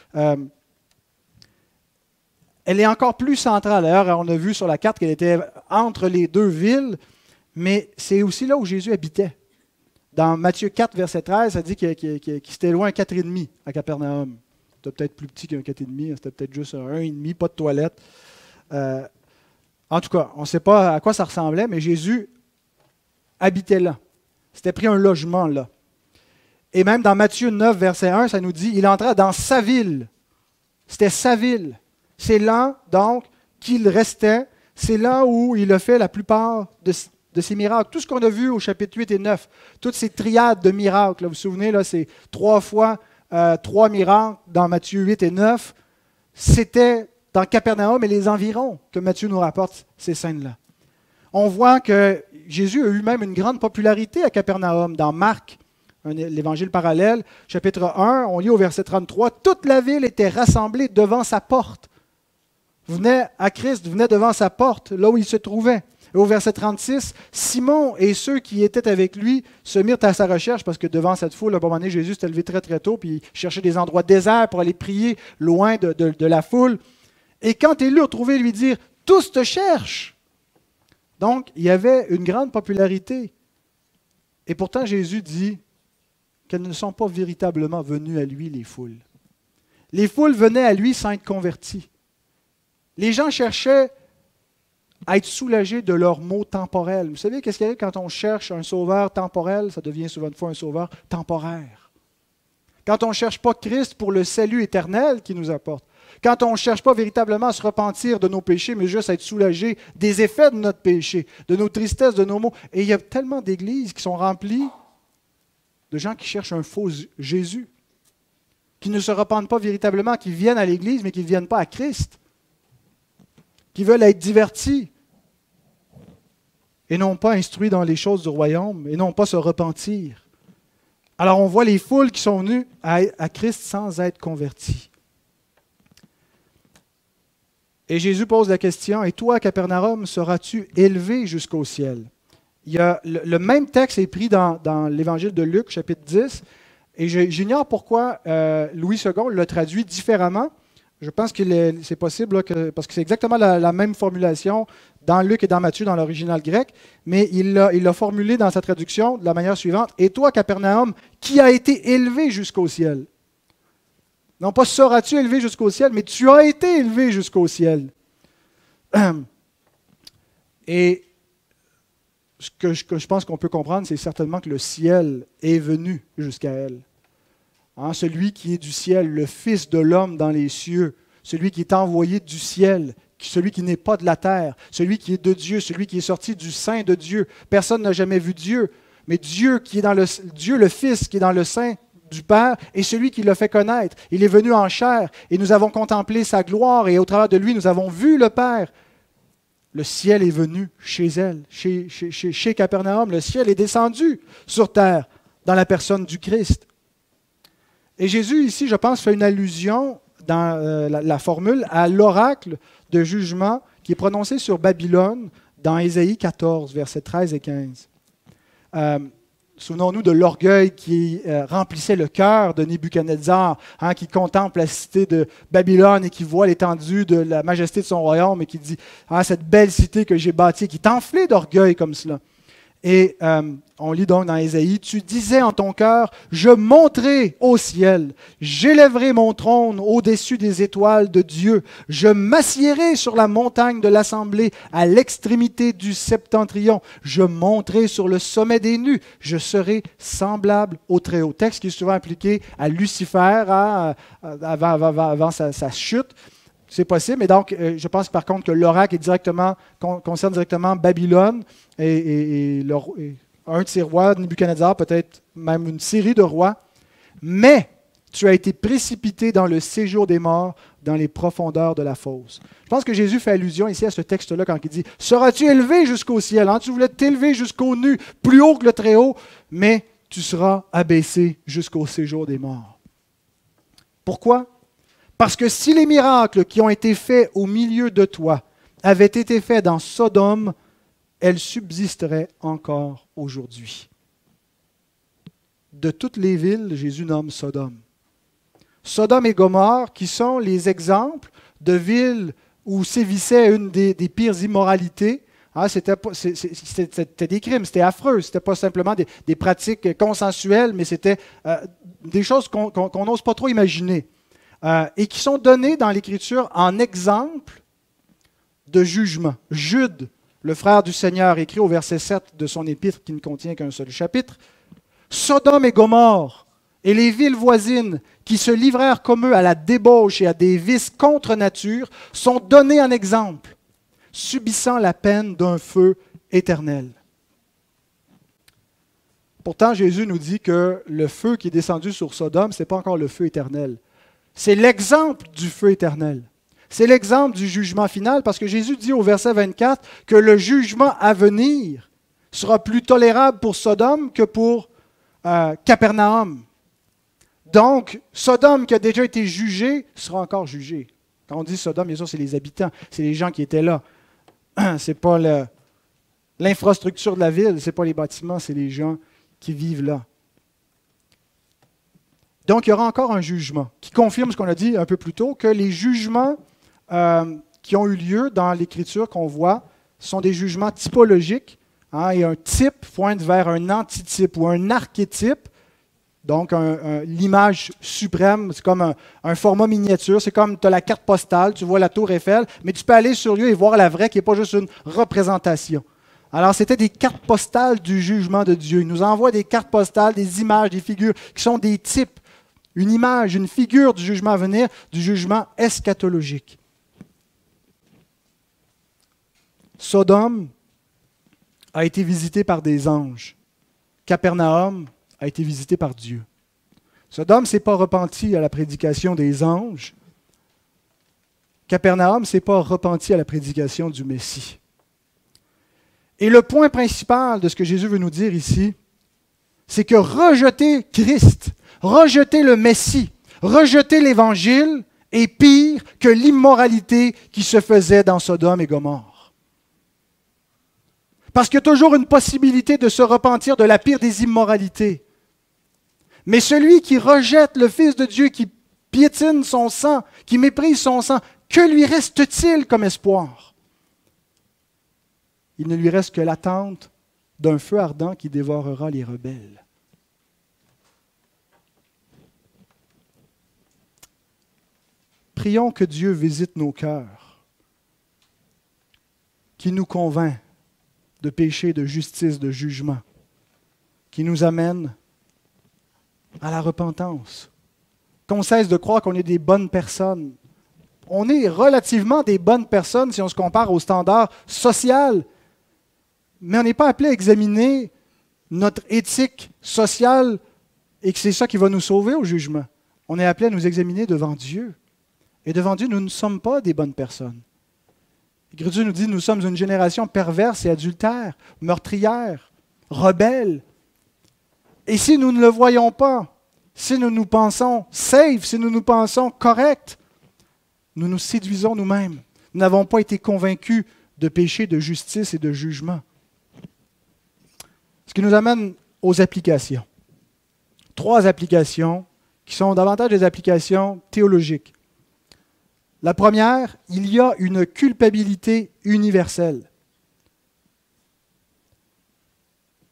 Elle est encore plus centrale. D'ailleurs, on a vu sur la carte qu'elle était entre les deux villes, mais c'est aussi là où Jésus habitait. Dans Matthieu 4, verset 13, ça dit qu'il s'était loin 4,5 à Capernaum. C'était peut-être plus petit qu'un 4,5, c'était peut-être juste un 1,5, pas de toilette. En tout cas, on ne sait pas à quoi ça ressemblait, mais Jésus habitait là. S'était pris un logement là. Et même dans Matthieu 9, verset 1, ça nous dit, il entra dans sa ville. C'était sa ville. C'est là, donc, qu'il restait. C'est là où il a fait la plupart de ces miracles. Tout ce qu'on a vu au chapitre 8 et 9, toutes ces triades de miracles, là, vous vous souvenez, là, c'est 3 fois 3 miracles dans Matthieu 8 et 9, c'était dans Capernaum et les environs que Matthieu nous rapporte ces scènes-là. On voit que Jésus a eu même une grande popularité à Capernaum. Dans Marc, l'évangile parallèle, chapitre 1, on lit au verset 33, « Toute la ville était rassemblée devant sa porte. » Venait à Christ, venait devant sa porte, là où il se trouvait. Et au verset 36, Simon et ceux qui étaient avec lui se mirent à sa recherche, parce que devant cette foule, à un moment donné, Jésus s'était levé très très tôt, puis il cherchait des endroits déserts pour aller prier loin de la foule. Et quand ils l'eurent trouvé, lui dire, « Tous te cherchent. » Donc, il y avait une grande popularité. Et pourtant, Jésus dit qu'elles ne sont pas véritablement venues à lui, les foules. Les foules venaient à lui sans être converties. Les gens cherchaient à être soulagés de leurs maux temporels. Vous savez, qu'est-ce qu'il y a quand on cherche un sauveur temporel? Ça devient souvent une fois un sauveur temporaire. Quand on ne cherche pas Christ pour le salut éternel qu'il nous apporte. Quand on ne cherche pas véritablement à se repentir de nos péchés, mais juste à être soulagé des effets de notre péché, de nos tristesses, de nos maux. Et il y a tellement d'églises qui sont remplies de gens qui cherchent un faux Jésus, qui ne se repentent pas véritablement, qui viennent à l'église, mais qui ne viennent pas à Christ, qui veulent être divertis et non pas instruits dans les choses du royaume, et non pas se repentir. Alors on voit les foules qui sont venues à Christ sans être convertis. Et Jésus pose la question, « Et toi, Capernaum, seras-tu élevé jusqu'au ciel? » Il y a le même texte est pris dans l'évangile de Luc, chapitre 10, et j'ignore pourquoi Louis II l'a traduit différemment. Je pense que c'est possible, là, parce que c'est exactement la même formulation dans Luc et dans Matthieu, dans l'original grec, mais il l'a formulé dans sa traduction de la manière suivante, « Et toi, Capernaum, qui a été élevé jusqu'au ciel? » Non pas seras-tu élevé jusqu'au ciel, mais tu as été élevé jusqu'au ciel. Et ce que je pense qu'on peut comprendre, c'est certainement que le ciel est venu jusqu'à elle. Hein, celui qui est du ciel, le Fils de l'homme dans les cieux, celui qui est envoyé du ciel, celui qui n'est pas de la terre, celui qui est de Dieu, celui qui est sorti du sein de Dieu. Personne n'a jamais vu Dieu, mais Dieu qui est dans Dieu le Fils qui est dans le sein du Père est celui qui l'a fait connaître. Il est venu en chair et nous avons contemplé sa gloire et au travers de lui, nous avons vu le Père. Le ciel est venu chez elle, chez Capernaum. Le ciel est descendu sur terre dans la personne du Christ. Et Jésus, ici, je pense, fait une allusion dans la formule à l'oracle de jugement qui est prononcé sur Babylone dans Ésaïe 14, versets 13 et 15. Souvenons-nous de l'orgueil qui remplissait le cœur de Nebuchadnezzar, hein, qui contemple la cité de Babylone et qui voit l'étendue de la majesté de son royaume et qui dit « Ah, cette belle cité que j'ai bâtie », qui est enflée d'orgueil comme cela. Et on lit donc dans Ésaïe, « Tu disais en ton cœur, je monterai au ciel, j'élèverai mon trône au-dessus des étoiles de Dieu, je m'assiérai sur la montagne de l'assemblée, à l'extrémité du septentrion, je monterai sur le sommet des nues, je serai semblable au Très-Haut. » Texte qui est souvent appliqué à Lucifer avant sa chute. C'est possible, mais donc je pense par contre que l'oracle concerne directement Babylone et un de ses rois, Nebuchadnezzar, peut-être même une série de rois. Mais tu as été précipité dans le séjour des morts, dans les profondeurs de la fosse. Je pense que Jésus fait allusion ici à ce texte-là quand il dit « Seras-tu élevé jusqu'au ciel? Tu voulais t'élever jusqu'au nu, plus haut que le Très-Haut, mais tu seras abaissé jusqu'au séjour des morts. » Pourquoi? Parce que si les miracles qui ont été faits au milieu de toi avaient été faits dans Sodome, elles subsisteraient encore aujourd'hui. De toutes les villes, Jésus nomme Sodome. Sodome et Gomorrhe, qui sont les exemples de villes où sévissait une des pires immoralités. C'était des crimes, c'était affreux. Ce n'était pas simplement des pratiques consensuelles, mais c'était des choses qu'on n'ose pas trop imaginer. Et qui sont donnés dans l'Écriture en exemple de jugement. Jude, le frère du Seigneur, écrit au verset 7 de son épître qui ne contient qu'un seul chapitre, « Sodome et Gomorrhe et les villes voisines qui se livrèrent comme eux à la débauche et à des vices contre nature sont donnés en exemple, subissant la peine d'un feu éternel. » Pourtant, Jésus nous dit que le feu qui est descendu sur Sodome, ce n'est pas encore le feu éternel. C'est l'exemple du feu éternel. C'est l'exemple du jugement final, parce que Jésus dit au verset 24 que le jugement à venir sera plus tolérable pour Sodome que pour Capernaum. Donc, Sodome qui a déjà été jugé sera encore jugé. Quand on dit Sodome, bien sûr, c'est les habitants, c'est les gens qui étaient là. Ce n'est pas l'infrastructure de la ville, ce n'est pas les bâtiments, c'est les gens qui vivent là. Donc, il y aura encore un jugement qui confirme ce qu'on a dit un peu plus tôt, que les jugements qui ont eu lieu dans l'Écriture qu'on voit sont des jugements typologiques. Et un type pointe vers un antitype ou un archétype. Donc, l'image suprême, c'est comme un format miniature. C'est comme tu as la carte postale, tu vois la tour Eiffel, mais tu peux aller sur lieu et voir la vraie qui n'est pas juste une représentation. Alors, c'était des cartes postales du jugement de Dieu. Il nous envoie des cartes postales, des images, des figures qui sont des types. Une image, une figure du jugement à venir, du jugement eschatologique. Sodome a été visité par des anges. Capernaum a été visité par Dieu. Sodome ne s'est pas repenti à la prédication des anges. Capernaum ne s'est pas repenti à la prédication du Messie. Et le point principal de ce que Jésus veut nous dire ici, c'est que rejeter Christ, rejeter le Messie, rejeter l'Évangile est pire que l'immoralité qui se faisait dans Sodome et Gomorrhe. Parce qu'il y a toujours une possibilité de se repentir de la pire des immoralités. Mais celui qui rejette le Fils de Dieu, qui piétine son sang, qui méprise son sang, que lui reste-t-il comme espoir? Il ne lui reste que l'attente d'un feu ardent qui dévorera les rebelles. Prions que Dieu visite nos cœurs, qui nous convainc de péché, de justice, de jugement, qui nous amène à la repentance, qu'on cesse de croire qu'on est des bonnes personnes. On est relativement des bonnes personnes si on se compare au standard social, mais on n'est pas appelé à examiner notre éthique sociale et que c'est ça qui va nous sauver au jugement. On est appelé à nous examiner devant Dieu. Et devant Dieu, nous ne sommes pas des bonnes personnes. L'Écriture nous dit que nous sommes une génération perverse et adultère, meurtrière, rebelle. Et si nous ne le voyons pas, si nous nous pensons safe, si nous nous pensons corrects, nous nous séduisons nous-mêmes. Nous n'avons pas été convaincus de péché, de justice et de jugement. Ce qui nous amène aux applications. 3 applications qui sont davantage des applications théologiques. La première, il y a une culpabilité universelle.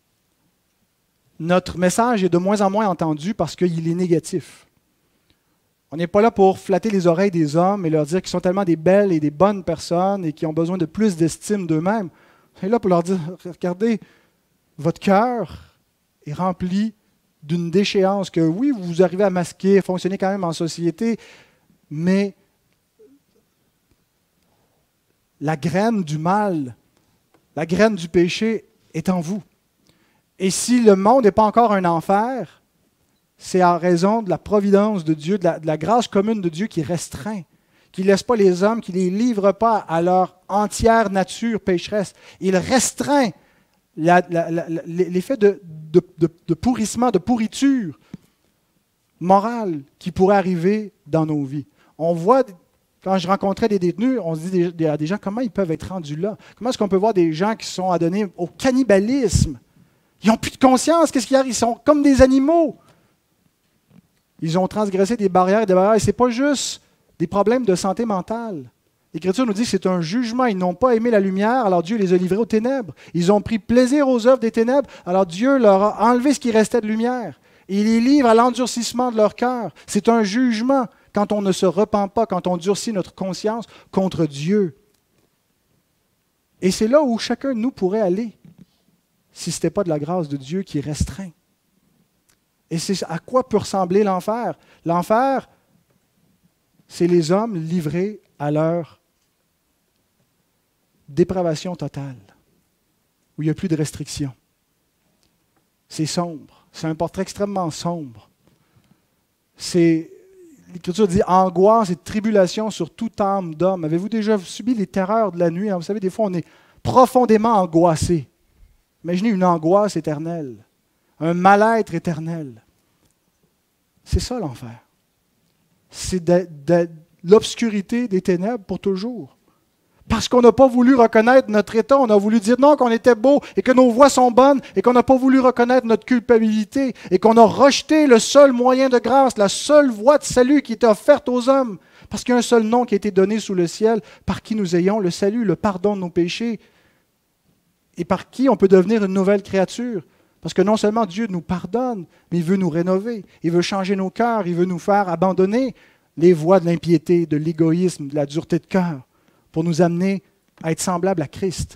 notre message est de moins en moins entendu parce qu'il est négatif. On n'est pas là pour flatter les oreilles des hommes et leur dire qu'ils sont tellement des belles et des bonnes personnes et qui ont besoin de plus d'estime d'eux-mêmes. On est là pour leur dire, regardez, votre cœur est rempli d'une déchéance que oui, vous arrivez à masquer, à fonctionner quand même en société, mais la graine du mal, la graine du péché est en vous. Et si le monde n'est pas encore un enfer, c'est en raison de la providence de Dieu, de la grâce commune de Dieu qui restreint, qui ne laisse pas les hommes, qui ne les livre pas à leur entière nature pécheresse. Il restreint l'effet de pourrissement, de pourriture morale qui pourrait arriver dans nos vies. On voit, quand je rencontrais des détenus, on se dit à des gens, comment ils peuvent être rendus là? Comment est-ce qu'on peut voir des gens qui sont adonnés au cannibalisme? Ils n'ont plus de conscience, qu'est-ce qu'il y a? Ils sont comme des animaux. Ils ont transgressé des barrières et des barrières. Et ce n'est pas juste des problèmes de santé mentale. L'Écriture nous dit que c'est un jugement. Ils n'ont pas aimé la lumière, alors Dieu les a livrés aux ténèbres. Ils ont pris plaisir aux œuvres des ténèbres, alors Dieu leur a enlevé ce qui restait de lumière. Et il les livre à l'endurcissement de leur cœur. C'est un jugement quand on ne se repent pas, quand on durcit notre conscience contre Dieu. Et c'est là où chacun de nous pourrait aller, si ce n'était pas de la grâce de Dieu qui restreint. Et c'est à quoi peut ressembler l'enfer? L'enfer, c'est les hommes livrés à leur dépravation totale, où il n'y a plus de restrictions. C'est sombre. C'est un portrait extrêmement sombre. L'Écriture dit angoisse et tribulation sur toute âme d'homme. Avez-vous déjà subi les terreurs de la nuit? Vous savez, des fois, on est profondément angoissé. Imaginez une angoisse éternelle, un mal-être éternel. C'est ça l'enfer. C'est l'obscurité des ténèbres pour toujours. Parce qu'on n'a pas voulu reconnaître notre état, on a voulu dire non, qu'on était beau et que nos voies sont bonnes et qu'on n'a pas voulu reconnaître notre culpabilité et qu'on a rejeté le seul moyen de grâce, la seule voie de salut qui était offerte aux hommes. Parce qu'il y a un seul nom qui a été donné sous le ciel par qui nous ayons le salut, le pardon de nos péchés et par qui on peut devenir une nouvelle créature. Parce que non seulement Dieu nous pardonne, mais il veut nous rénover, il veut changer nos cœurs, il veut nous faire abandonner les voies de l'impiété, de l'égoïsme, de la dureté de cœur, pour nous amener à être semblables à Christ.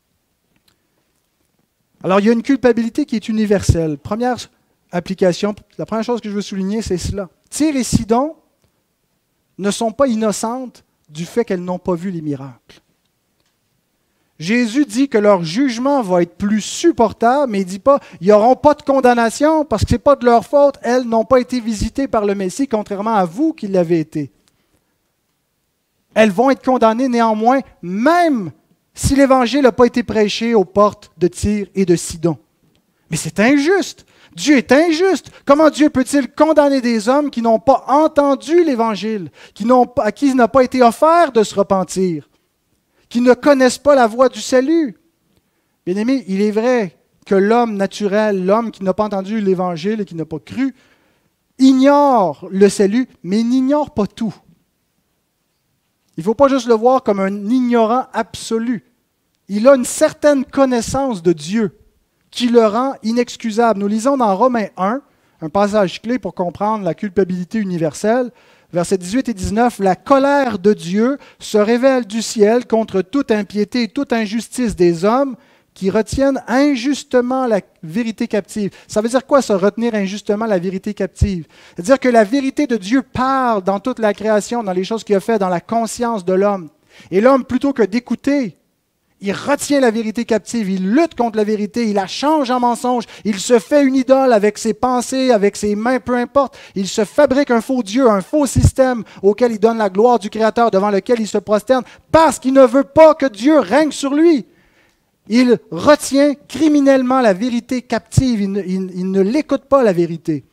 Alors, il y a une culpabilité qui est universelle. Première application, la première chose que je veux souligner, c'est cela. Tyr et Sidon ne sont pas innocentes du fait qu'elles n'ont pas vu les miracles. Jésus dit que leur jugement va être plus supportable, mais il ne dit pas ils n'auront pas de condamnation parce que ce n'est pas de leur faute. Elles n'ont pas été visitées par le Messie, contrairement à vous qui l'avez été. Elles vont être condamnées néanmoins, même si l'Évangile n'a pas été prêché aux portes de Tyr et de Sidon. Mais c'est injuste. Dieu est injuste. Comment Dieu peut-il condamner des hommes qui n'ont pas entendu l'Évangile, à qui il n'a pas été offert de se repentir, qui ne connaissent pas la voie du salut? Bien-aimés, il est vrai que l'homme naturel, l'homme qui n'a pas entendu l'Évangile et qui n'a pas cru, ignore le salut, mais il n'ignore pas tout. Il ne faut pas juste le voir comme un ignorant absolu. Il a une certaine connaissance de Dieu qui le rend inexcusable. Nous lisons dans Romains 1, un passage clé pour comprendre la culpabilité universelle, versets 18 et 19, « La colère de Dieu se révèle du ciel contre toute impiété et toute injustice des hommes qui retiennent injustement la vérité captive. » Ça veut dire quoi, ça, retenir injustement la vérité captive? C'est-à-dire que la vérité de Dieu parle dans toute la création, dans les choses qu'il a fait, dans la conscience de l'homme. Et l'homme, plutôt que d'écouter, il retient la vérité captive, il lutte contre la vérité, il la change en mensonge, il se fait une idole avec ses pensées, avec ses mains, peu importe. Il se fabrique un faux Dieu, un faux système auquel il donne la gloire du Créateur, devant lequel il se prosterne, parce qu'il ne veut pas que Dieu règne sur lui. Il retient criminellement la vérité captive, il ne l'écoute pas, la vérité.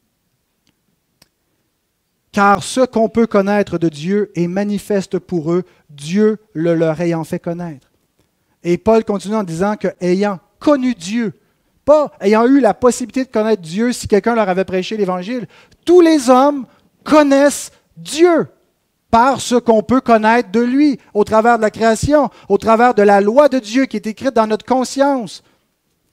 Car ce qu'on peut connaître de Dieu est manifeste pour eux, Dieu le leur ayant fait connaître. Et Paul continue en disant qu'ayant connu Dieu, pas ayant eu la possibilité de connaître Dieu si quelqu'un leur avait prêché l'Évangile, tous les hommes connaissent Dieu par ce qu'on peut connaître de lui, au travers de la création, au travers de la loi de Dieu qui est écrite dans notre conscience.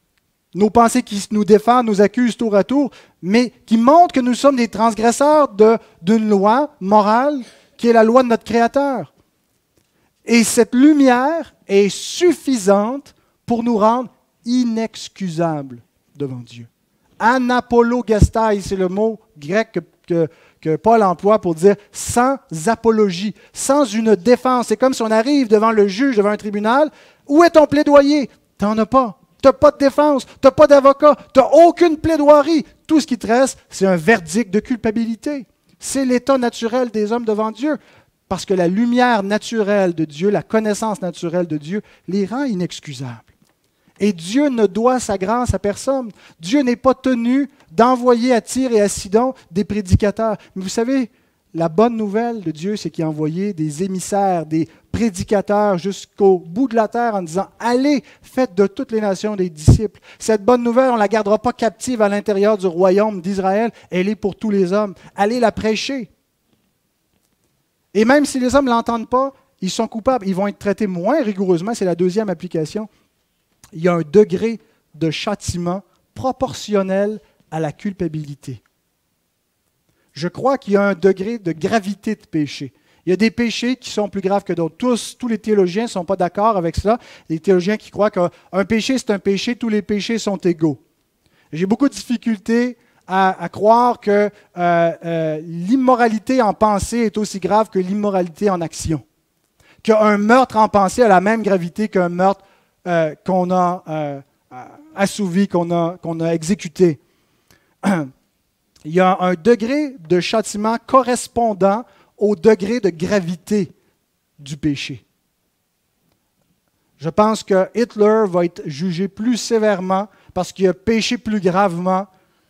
nos pensées qui nous défendent, nous accusent tour à tour, mais qui montrent que nous sommes des transgresseurs d'une loi morale qui est la loi de notre Créateur. Et cette lumière est suffisante pour nous rendre inexcusables devant Dieu. Anapologestai, c'est le mot grec que Paul emploie pour dire sans apologie, sans une défense. C'est comme si on arrive devant le juge, devant un tribunal. Où est ton plaidoyer? Tu n'en as pas. Tu n'as pas de défense, tu n'as pas d'avocat, tu n'as aucune plaidoirie. Tout ce qui te reste, c'est un verdict de culpabilité. C'est l'état naturel des hommes devant Dieu. Parce que la lumière naturelle de Dieu, la connaissance naturelle de Dieu, les rend inexcusables. Et Dieu ne doit sa grâce à personne. Dieu n'est pas tenu d'envoyer à Tyr et à Sidon des prédicateurs. Mais vous savez, la bonne nouvelle de Dieu, c'est qu'il a envoyé des émissaires, des prédicateurs jusqu'au bout de la terre en disant « Allez, faites de toutes les nations des disciples. » Cette bonne nouvelle, on ne la gardera pas captive à l'intérieur du royaume d'Israël. Elle est pour tous les hommes. Allez la prêcher. Et même si les hommes ne l'entendent pas, ils sont coupables. Ils vont être traités moins rigoureusement. C'est la deuxième application. Il y a un degré de châtiment proportionnel à la culpabilité. Je crois qu'il y a un degré de gravité de péché. Il y a des péchés qui sont plus graves que d'autres. Tous les théologiens ne sont pas d'accord avec cela. Les théologiens qui croient qu'un péché, c'est un péché, tous les péchés sont égaux. J'ai beaucoup de difficultés à croire que l'immoralité en pensée est aussi grave que l'immoralité en action. Qu'un meurtre en pensée a la même gravité qu'un meurtre qu'on a assouvi, qu'on a exécuté. Il y a un degré de châtiment correspondant au degré de gravité du péché. Je pense que Hitler va être jugé plus sévèrement parce qu'il a péché plus gravement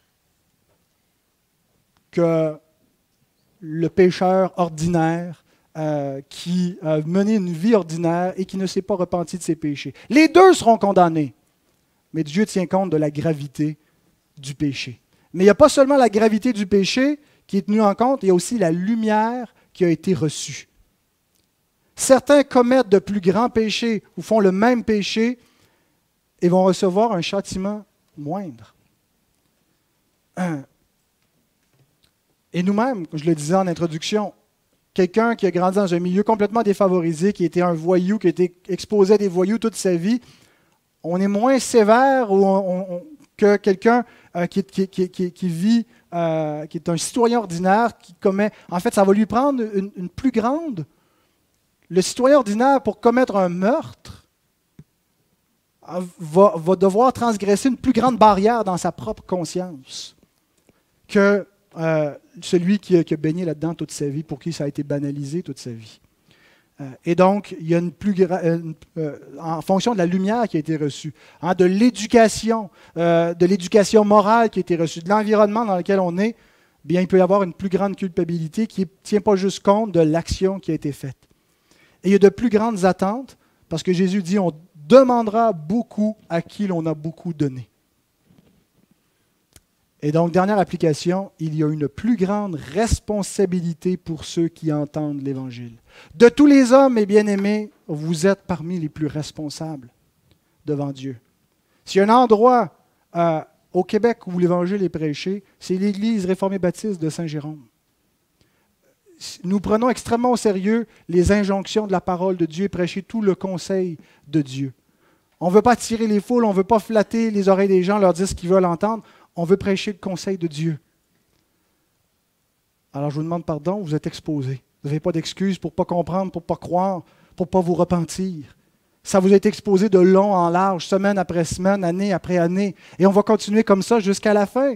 que le pécheur ordinaire qui a mené une vie ordinaire et qui ne s'est pas repenti de ses péchés. Les deux seront condamnés, mais Dieu tient compte de la gravité du péché. Mais il n'y a pas seulement la gravité du péché qui est tenue en compte, il y a aussi la lumière qui a été reçue. Certains commettent de plus grands péchés ou font le même péché et vont recevoir un châtiment moindre. Et nous-mêmes, comme je le disais en introduction, quelqu'un qui a grandi dans un milieu complètement défavorisé, qui était un voyou, qui a été exposé à des voyous toute sa vie, on est moins sévère que quelqu'un qui vit, qui est un citoyen ordinaire, qui commet... En fait, ça va lui prendre une plus grande... Le citoyen ordinaire, pour commettre un meurtre, va devoir transgresser une plus grande barrière dans sa propre conscience que celui qui a baigné là-dedans toute sa vie, pour qui ça a été banalisé toute sa vie. Et donc, il y a une plus en fonction de la lumière qui a été reçue, de l'éducation morale qui a été reçue, de l'environnement dans lequel on est, bien, il peut y avoir une plus grande culpabilité qui ne tient pas juste compte de l'action qui a été faite. Et il y a de plus grandes attentes, parce que Jésus dit, on demandera beaucoup à qui l'on a beaucoup donné. Et donc, dernière application, il y a une plus grande responsabilité pour ceux qui entendent l'Évangile. De tous les hommes, mes bien-aimés, vous êtes parmi les plus responsables devant Dieu. S'il y a un endroit au Québec où l'Évangile est prêché, c'est l'Église réformée baptiste de Saint-Jérôme. Nous prenons extrêmement au sérieux les injonctions de la parole de Dieu et prêcher tout le conseil de Dieu. On ne veut pas tirer les foules, on ne veut pas flatter les oreilles des gens, leur dire ce qu'ils veulent entendre. On veut prêcher le conseil de Dieu. Alors je vous demande pardon, vous êtes exposés. Vous n'avez pas d'excuses pour ne pas comprendre, pour ne pas croire, pour ne pas vous repentir. Ça vous a été exposé de long en large, semaine après semaine, année après année. Et on va continuer comme ça jusqu'à la fin.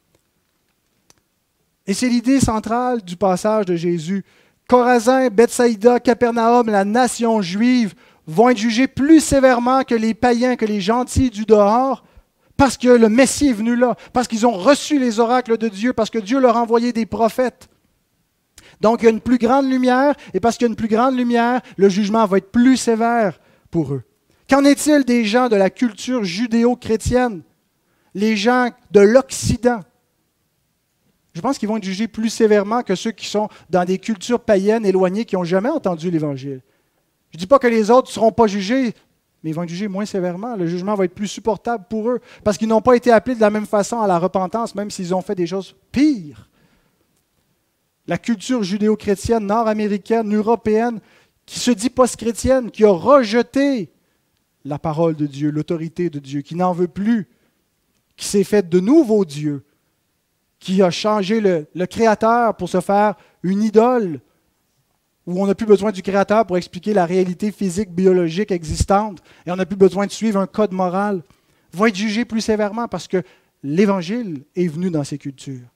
Et c'est l'idée centrale du passage de Jésus. Chorazin, Bethsaïda, Capernaum, la nation juive vont être jugés plus sévèrement que les païens, que les gentils du dehors, parce que le Messie est venu là, parce qu'ils ont reçu les oracles de Dieu, parce que Dieu leur a envoyé des prophètes. Donc il y a une plus grande lumière, et parce qu'il y a une plus grande lumière, le jugement va être plus sévère pour eux. Qu'en est-il des gens de la culture judéo-chrétienne, les gens de l'Occident? Je pense qu'ils vont être jugés plus sévèrement que ceux qui sont dans des cultures païennes éloignées qui n'ont jamais entendu l'Évangile. Je ne dis pas que les autres ne seront pas jugés, mais ils vont être jugés moins sévèrement. Le jugement va être plus supportable pour eux, parce qu'ils n'ont pas été appelés de la même façon à la repentance, même s'ils ont fait des choses pires. La culture judéo-chrétienne, nord-américaine, européenne, qui se dit post-chrétienne, qui a rejeté la parole de Dieu, l'autorité de Dieu, qui n'en veut plus, qui s'est fait de nouveaux dieux, qui a changé le Créateur pour se faire une idole, où on n'a plus besoin du Créateur pour expliquer la réalité physique, biologique existante, et on n'a plus besoin de suivre un code moral, va être jugé plus sévèrement parce que l'Évangile est venu dans ces cultures.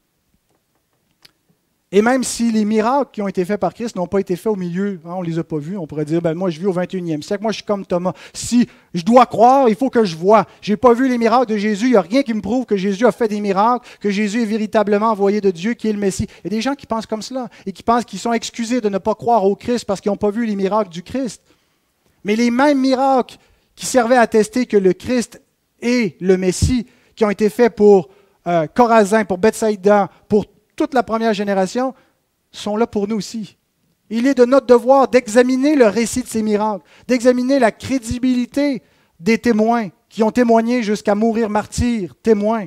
Et même si les miracles qui ont été faits par Christ n'ont pas été faits au milieu, on ne les a pas vus, on pourrait dire, moi je vis au 21e siècle, moi je suis comme Thomas. Si je dois croire, il faut que je vois. Je n'ai pas vu les miracles de Jésus, il n'y a rien qui me prouve que Jésus a fait des miracles, que Jésus est véritablement envoyé de Dieu, qui est le Messie. Il y a des gens qui pensent comme cela et qui pensent qu'ils sont excusés de ne pas croire au Christ parce qu'ils n'ont pas vu les miracles du Christ. Mais les mêmes miracles qui servaient à attester que le Christ est le Messie, qui ont été faits pour Chorazin, pour Bethsaïda, pour toute la première génération, sont là pour nous aussi. Il est de notre devoir d'examiner le récit de ces miracles, d'examiner la crédibilité des témoins qui ont témoigné jusqu'à mourir martyrs, témoins.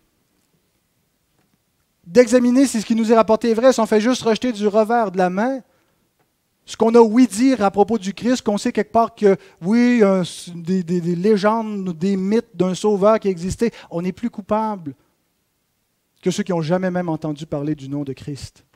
D'examiner si ce qui nous est rapporté est vrai, si on fait juste rejeter du revers de la main ce qu'on a ouï dire à propos du Christ, qu'on sait quelque part que, oui, des légendes, des mythes d'un sauveur qui existait, on n'est plus coupable que ceux qui n'ont jamais même entendu parler du nom de Christ.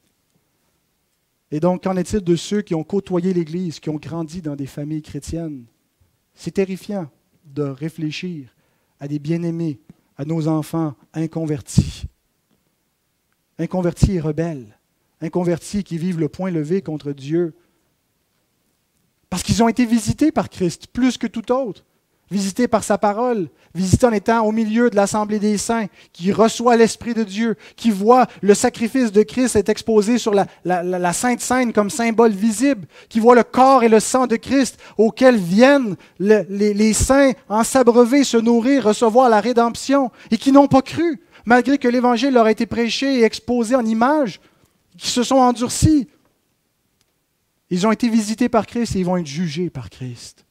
Et donc, qu'en est-il de ceux qui ont côtoyé l'Église, qui ont grandi dans des familles chrétiennes? C'est terrifiant de réfléchir à des bien-aimés, à nos enfants inconvertis. Inconvertis et rebelles. Inconvertis qui vivent le poing levé contre Dieu. Parce qu'ils ont été visités par Christ, plus que tout autre. Visités par sa parole, visités en étant au milieu de l'assemblée des saints, qui reçoit l'Esprit de Dieu, qui voit le sacrifice de Christ être exposé sur la Sainte Seine comme symbole visible, qui voit le corps et le sang de Christ auquel viennent les saints en s'abreuver, se nourrir, recevoir la rédemption, et qui n'ont pas cru, malgré que l'Évangile leur a été prêché et exposé en images, qui se sont endurcis. Ils ont été visités par Christ et ils vont être jugés par Christ.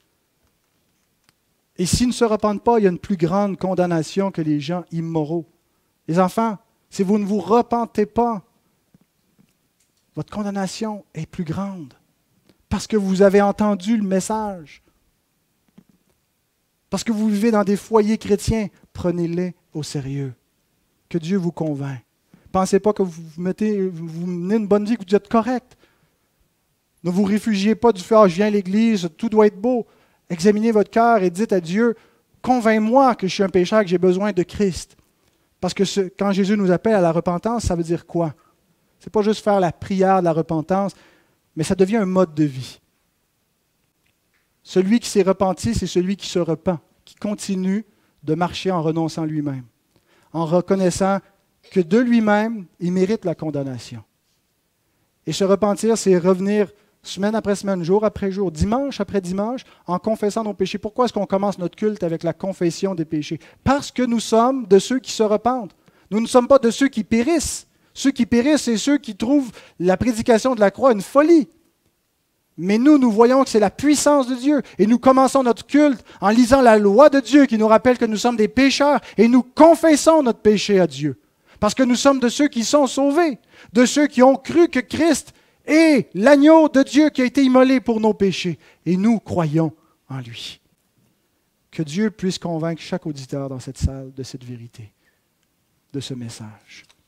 Et s'ils ne se repentent pas, il y a une plus grande condamnation que les gens immoraux. Les enfants, si vous ne vous repentez pas, votre condamnation est plus grande parce que vous avez entendu le message. Parce que vous vivez dans des foyers chrétiens, prenez-les au sérieux. Que Dieu vous convainc. Pensez pas que vous menez une bonne vie, que vous êtes correct. Ne vous réfugiez pas du fait, je viens à l'Église, tout doit être beau. Examinez votre cœur et dites à Dieu, convainc-moi que je suis un pécheur, que j'ai besoin de Christ. Parce que quand Jésus nous appelle à la repentance, ça veut dire quoi? Ce n'est pas juste faire la prière de la repentance, mais ça devient un mode de vie. Celui qui s'est repenti, c'est celui qui se repent, qui continue de marcher en renonçant lui-même, en reconnaissant que de lui-même, il mérite la condamnation. Et se repentir, c'est revenir semaine après semaine, jour après jour, dimanche après dimanche, en confessant nos péchés. Pourquoi est-ce qu'on commence notre culte avec la confession des péchés? Parce que nous sommes de ceux qui se repentent. Nous ne sommes pas de ceux qui périssent. Ceux qui périssent, c'est ceux qui trouvent la prédication de la croix une folie. Mais nous voyons que c'est la puissance de Dieu. Et nous commençons notre culte en lisant la loi de Dieu qui nous rappelle que nous sommes des pécheurs et nous confessons notre péché à Dieu. Parce que nous sommes de ceux qui sont sauvés, de ceux qui ont cru que Christ est l'agneau de Dieu qui a été immolé pour nos péchés. Et nous croyons en lui. Que Dieu puisse convaincre chaque auditeur dans cette salle de cette vérité, de ce message.